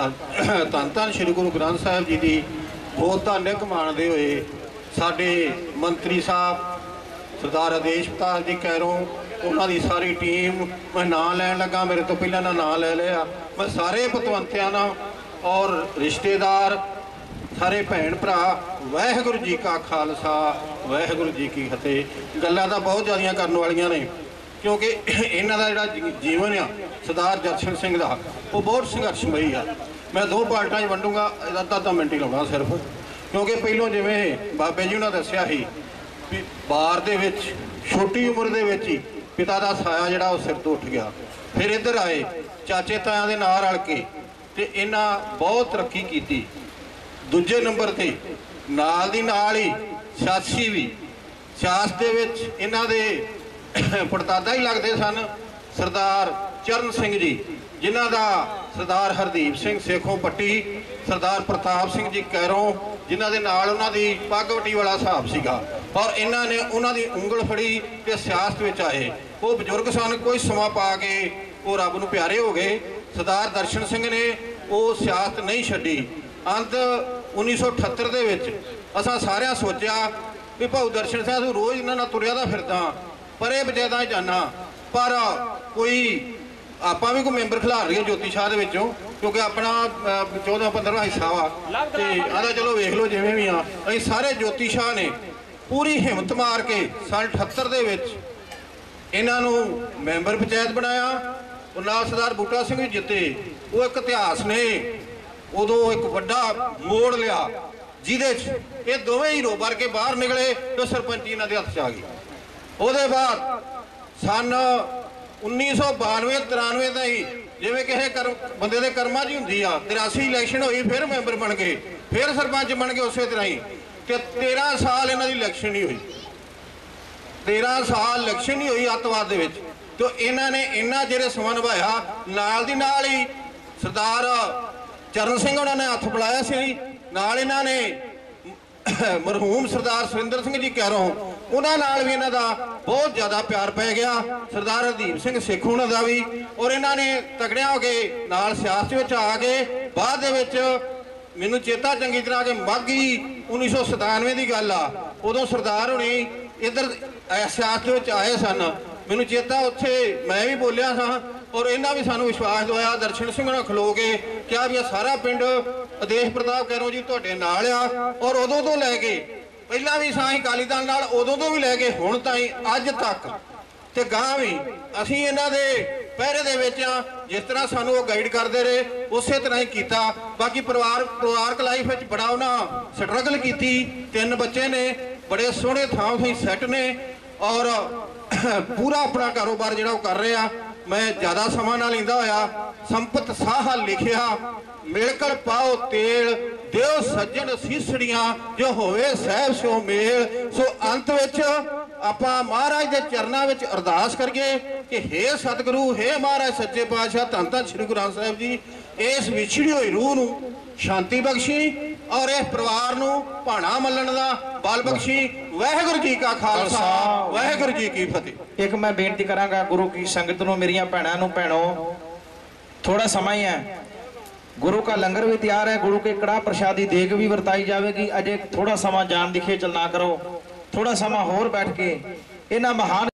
ਧੰਨ ਧੰਨ ਸ੍ਰੀ ਗੁਰੂ ਗ੍ਰੰਥ ਸਾਹਿਬ ਜੀ ਦੀ ਬਹੁਤਾ ਨਿੱਘ ਮਾਣਦੇ ਹੋਏ ਸਾਡੇ ਮੰਤਰੀ ਸਾਹਿਬ ਸਰਦਾਰ ਆਦੇਸ਼ ਪ੍ਰਤਾਪ ਜੀ ਕੈਰੋਂ, ਉਹਨਾਂ ਦੀ ਸਾਰੀ ਟੀਮ, ਮੈਂ ਨਾਂ ਲੈਣ ਲੱਗਾ ਮੇਰੇ ਤੋਂ ਪਹਿਲਾਂ ਨਾਂ ਲੈ ਲਿਆ, ਮੈਂ ਸਾਰੇ ਪਤਵੰਤਿਆਂ ਨਾਲ ਔਰ ਰਿਸ਼ਤੇਦਾਰ ਸਾਰੇ ਭੈਣ ਭਰਾ, ਵਾਹਿਗੁਰੂ ਜੀ ਕਾ ਖਾਲਸਾ ਵਾਹਿਗੁਰੂ ਜੀ ਕੀ ਫਤਿਹ। ਗੱਲਾਂ ਤਾਂ ਬਹੁਤ ਜ਼ਿਆਦੀਆਂ ਕਰਨ ਵਾਲੀਆਂ ਨੇ ਕਿਉਂਕਿ ਇਹਨਾਂ ਦਾ ਜਿਹੜਾ ਜੀਵਨ ਆ ਸਰਦਾਰ ਦਰਸ਼ਨ ਸਿੰਘ ਦਾ ਉਹ ਬਹੁਤ ਸੰਘਰਸ਼ਮਈ ਆ। ਮੈਂ ਦੋ ਪਾਰਟਾਂ 'ਚ ਵੰਡੂੰਗਾ, ਅੱਧਾ ਮਿੰਟ ਹੀ ਲਾਉਣਾ ਸਿਰਫ, ਕਿਉਂਕਿ ਪਹਿਲੋਂ ਜਿਵੇਂ ਬਾਬੇ ਜੀ ਉਹਨਾਂ ਦੱਸਿਆ ਸੀ ਵੀ ਬਾਰ ਦੇ ਵਿੱਚ ਛੋਟੀ ਉਮਰ ਦੇ ਵਿੱਚ ਹੀ ਪਿਤਾ ਦਾ ਸਾਇਆ ਜਿਹੜਾ ਉਹ ਸਿਰ ਤੋਂ ਉੱਠ ਗਿਆ। ਫਿਰ ਇੱਧਰ ਆਏ ਚਾਚੇ ਤਾਇਆਂ ਦੇ ਨਾਲ ਰਲ ਕੇ ਤੇ ਇਹਨਾਂ ਬਹੁਤ ਤਰੱਕੀ ਕੀਤੀ। ਦੂਜੇ ਨੰਬਰ ਤੇ ਨਾਲ ਦੀ ਨਾਲ ਹੀ ਸਿਆਸੀ ਵੀ, ਸਿਆਸਤ ਦੇ ਵਿੱਚ ਇਹਨਾਂ ਦੇ ਪੜਦਾਦਾ ਹੀ ਲੱਗਦੇ ਸਨ ਸਰਦਾਰ ਚਰਨ ਸਿੰਘ ਜੀ, ਜਿਨ੍ਹਾਂ ਦਾ ਸਰਦਾਰ ਹਰਦੀਪ ਸਿੰਘ ਸੇਖੋਂ ਪੱਟੀ, ਸਰਦਾਰ ਪ੍ਰਤਾਪ ਸਿੰਘ ਜੀ ਕੈਰੋਂ, ਜਿਨ੍ਹਾਂ ਦੇ ਨਾਲ ਉਹਨਾਂ ਦੀ ਪੱਗ ਵਟੀ ਵਾਲਾ ਹਿਸਾਬ ਸੀਗਾ, ਔਰ ਇਹਨਾਂ ਨੇ ਉਹਨਾਂ ਦੀ ਉਂਗਲ ਫੜੀ ਤੇ ਸਿਆਸਤ ਵਿੱਚ ਆਏ। ਉਹ ਬਜ਼ੁਰਗ ਸਨ, ਕੋਈ ਸਮਾਂ ਪਾ ਕੇ ਉਹ ਰੱਬ ਨੂੰ ਪਿਆਰੇ ਹੋ ਗਏ। ਸਰਦਾਰ ਦਰਸ਼ਨ ਸਿੰਘ ਨੇ ਉਹ ਸਿਆਸਤ ਨਹੀਂ ਛੱਡੀ। ਅੰਤ 1978 ਦੇ ਵਿੱਚ ਅਸਾਂ ਸਾਰਿਆਂ ਸੋਚਿਆ ਵੀ ਭਾਊ ਦਰਸ਼ਨ ਸਾਹਿਬ ਰੋਜ਼ ਇਹਨਾਂ ਨਾਲ ਤੁਰਿਆ ਦਾ ਫਿਰਦਾ, ਪਰੇ ਬਜੇਦਾ ਜਾਣਾ, ਪਰ ਕੋਈ ਆਪਾਂ ਵੀ ਕੋਈ ਮੈਂਬਰ ਖਿਲਾਰ ਰਹੀ ਜੋਤੀ ਸ਼ਾਹ ਦੇ ਵਿੱਚੋਂ, ਕਿਉਂਕਿ ਆਪਣਾ 14-15 ਹਿੱਸਾ ਵਾ ਤੇ ਆਦਾ ਚਲੋ ਵੇਖ ਲਓ ਜਿਵੇਂ ਵੀ ਆ। ਅਸੀਂ ਸਾਰੇ ਜੋਤੀ ਸ਼ਾਹ ਨੇ ਪੂਰੀ ਹਿੰਮਤ ਮਾਰ ਕੇ ਸਾਲ 78 ਦੇ ਵਿੱਚ ਇਹਨਾਂ ਨੂੰ ਮੈਂਬਰ ਪੰਚਾਇਤ ਬਣਾਇਆ। ਉਹ ਨਾਲ ਸਰਦਾਰ ਬੂਟਾ ਸਿੰਘ ਵੀ ਜਿੱਤੇ। ਉਹ ਇੱਕ ਇਤਿਹਾਸ ਨੇ ਉਦੋਂ ਇੱਕ ਵੱਡਾ ਮੋੜ ਲਿਆ ਜਿਹਦੇ 'ਚ ਇਹ ਦੋਵੇਂ ਹੀ ਰੋਬਰ ਕੇ ਬਾਹਰ ਨਿਕਲੇ ਤੇ ਸਰਪੰਚੀ ਇਹਨਾਂ ਦੇ ਹੱਥ 'ਚ ਆ ਗਈ। ਉਹਦੇ ਬਾਅਦ ਸਨ 1992-93 ਦਾ ਹੀ ਜਿਵੇਂ ਕਿਸੇ ਬੰਦੇ ਦੇ ਕਰਮਾਂ 'ਚ ਹੀ ਹੁੰਦੀ ਆ, 83 ਇਲੈਕਸ਼ਨ ਹੋਈ, ਫਿਰ ਮੈਂਬਰ ਬਣ ਗਏ, ਫਿਰ ਸਰਪੰਚ ਬਣ ਗਏ ਉਸੇ ਤਰ੍ਹਾਂ ਹੀ। ਤੇ 13 ਸਾਲ ਇਹਨਾਂ ਦੀ ਇਲੈਕਸ਼ਨ ਨਹੀਂ ਹੋਈ, 13 ਸਾਲ ਇਲੈਕਸ਼ਨ ਨਹੀਂ ਹੋਈ ਅੱਤਵਾਦ ਦੇ ਵਿੱਚ। ਤੇ ਇਹਨਾਂ ਨੇ ਇੰਨਾ ਜਿਹੜੇ ਸਮਾਂ ਨਿਭਾਇਆ। ਨਾਲ ਦੀ ਨਾਲ ਹੀ ਸਰਦਾਰ ਚਰਨ ਸਿੰਘ ਉਹਨਾਂ ਨੇ ਹੱਥ ਬੁਲਾਇਆ ਸੀ, ਨਾਲ ਇਹਨਾਂ ਨੇ ਮਰਹੂਮ ਸਰਦਾਰ ਸੁਰਿੰਦਰ ਸਿੰਘ ਜੀ ਕੈਰੋਂ, ਉਹਨਾਂ ਨਾਲ ਵੀ ਇਹਨਾਂ ਦਾ ਬਹੁਤ ਜ਼ਿਆਦਾ ਪਿਆਰ ਪੈ ਗਿਆ। ਸਰਦਾਰ ਹਰਦੀਪ ਸਿੰਘ ਸੇਖੋਂ ਉਹਨਾਂ ਦਾ ਵੀ, ਔਰ ਇਹਨਾਂ ਨੇ ਤਗੜਿਆਂ ਹੋ ਕੇ ਨਾਲ ਸਿਆਸਤ ਵਿੱਚ ਆ ਗਏ। ਬਾਅਦ ਦੇ ਵਿੱਚ ਮੈਨੂੰ ਚੇਤਾ ਚੰਗੀ ਤਰ੍ਹਾਂ ਕਿ ਮਾਘੀ 1997 ਦੀ ਗੱਲ ਆ, ਉਦੋਂ ਸਰਦਾਰ ਹੁਣੀ ਇੱਧਰ ਸਿਆਸਤ ਵਿੱਚ ਆਏ ਸਨ। ਮੈਨੂੰ ਚੇਤਾ ਉੱਥੇ ਮੈਂ ਵੀ ਬੋਲਿਆ ਸਾਂ ਔਰ ਇਹਨਾਂ ਵੀ ਸਾਨੂੰ ਵਿਸ਼ਵਾਸ ਦਵਾਇਆ। ਦਰਸ਼ਨ ਸਿੰਘ ਨਾਲ ਖਲੋ ਕੇ ਕਿਹਾ ਵੀ ਇਹ ਸਾਰਾ ਪਿੰਡ ਆਦੇਸ਼ ਪ੍ਰਤਾਪ ਕੈਰੋਂ ਜੀ ਤੁਹਾਡੇ ਨਾਲ ਆ। ਔਰ ਉਦੋਂ ਤੋਂ ਲੈ ਕੇ ਪਹਿਲਾਂ ਵੀ ਸਾਂ ਅਕਾਲੀ ਦਲ ਨਾਲ, ਉਦੋਂ ਤੋਂ ਵੀ ਲੈ ਕੇ ਹੁਣ ਤਾਈਂ ਅੱਜ ਤੱਕ ਤੇ ਗਾਂ ਵੀ ਅਸੀਂ ਇਹਨਾਂ ਦੇ ਪਹਿਰੇ ਦੇ ਵਿੱਚ ਆ। ਜਿਸ ਤਰ੍ਹਾਂ ਸਾਨੂੰ ਉਹ ਗਾਈਡ ਕਰਦੇ ਰਹੇ ਉਸੇ ਤਰ੍ਹਾਂ ਹੀ ਕੀਤਾ। ਬਾਕੀ ਪਰਿਵਾਰਕ ਲਾਈਫ ਵਿੱਚ ਬੜਾ ਉਹਨਾਂ ਸਟਰਗਲ ਕੀਤੀ। 3 ਬੱਚੇ ਨੇ, ਬੜੇ ਸੋਹਣੇ ਥਾਂ ਤੋਂ ਸੈੱਟ ਨੇ ਔਰ ਪੂਰਾ ਆਪਣਾ ਕਾਰੋਬਾਰ ਜਿਹੜਾ ਉਹ ਕਰ ਰਹੇ ਆ। ਮੈਂ ਜ਼ਿਆਦਾ ਸਮਾਂ ਨਾ ਲੈਂਦਾ ਹੋਇਆ ਸੰਪਤ ਸਾਹਾ ਲਿਖਿਆ, ਮਿਲਕਲ ਪਾਓ ਤੇਲ ਦਿਓ ਸੱਜਣ ਸੀਸੜੀਆਂ, ਜੋ ਹੋਵੇ ਸਹਿਬ ਸੋ ਮੇਲ। ਸੋ ਅੰਤ ਵਿੱਚ ਆਪਾਂ ਮਹਾਰਾਜ ਦੇ ਚਰਨਾਂ ਵਿੱਚ ਅਰਦਾਸ ਕਰੀਏ ਕਿ ਹੇ ਸਤਿਗੁਰੂ, ਹੇ ਮਹਾਰਾਜ ਸੱਚੇ ਪਾਤਸ਼ਾਹ, ਧੰਨ ਧੰਨ ਸ੍ਰੀ ਗੁਰੂ ਗ੍ਰੰਥ ਸਾਹਿਬ ਜੀ, ਇਸ ਵਿਛੜੀ ਹੋਈ ਰੂਹ ਨੂੰ ਸ਼ਾਂਤੀ ਬਖਸ਼ੀ, ਔਰ ਇਸ ਪਰਿਵਾਰ ਨੂੰ ਭਾਣਾ ਮੱਲਣ ਦਾ ਬਲ ਬਖਸ਼ੀ। ਵਾਹਿਗੁਰੂ ਜੀ ਕਾ ਖਾਲਸਾ, ਵਾਹਿਗੁਰੂ ਜੀ ਕੀ ਫਤਿਹ। ਇੱਕ ਮੈਂ ਬੇਨਤੀ ਕਰਾਂਗਾ ਗੁਰੂ ਕੀ ਸੰਗਤ ਨੂੰ, ਮੇਰੀਆਂ ਭੈਣਾਂ ਨੂੰ, ਭੈਣੋ थोड़ा समय है, गुरु का लंगर भी तैयार है, गुरु के कड़ा प्रसादी देग भी वरताई जाएगी। अजय थोड़ा समा जान दिखे चल ना करो, थोड़ा समा होर बैठ के इन्हां महान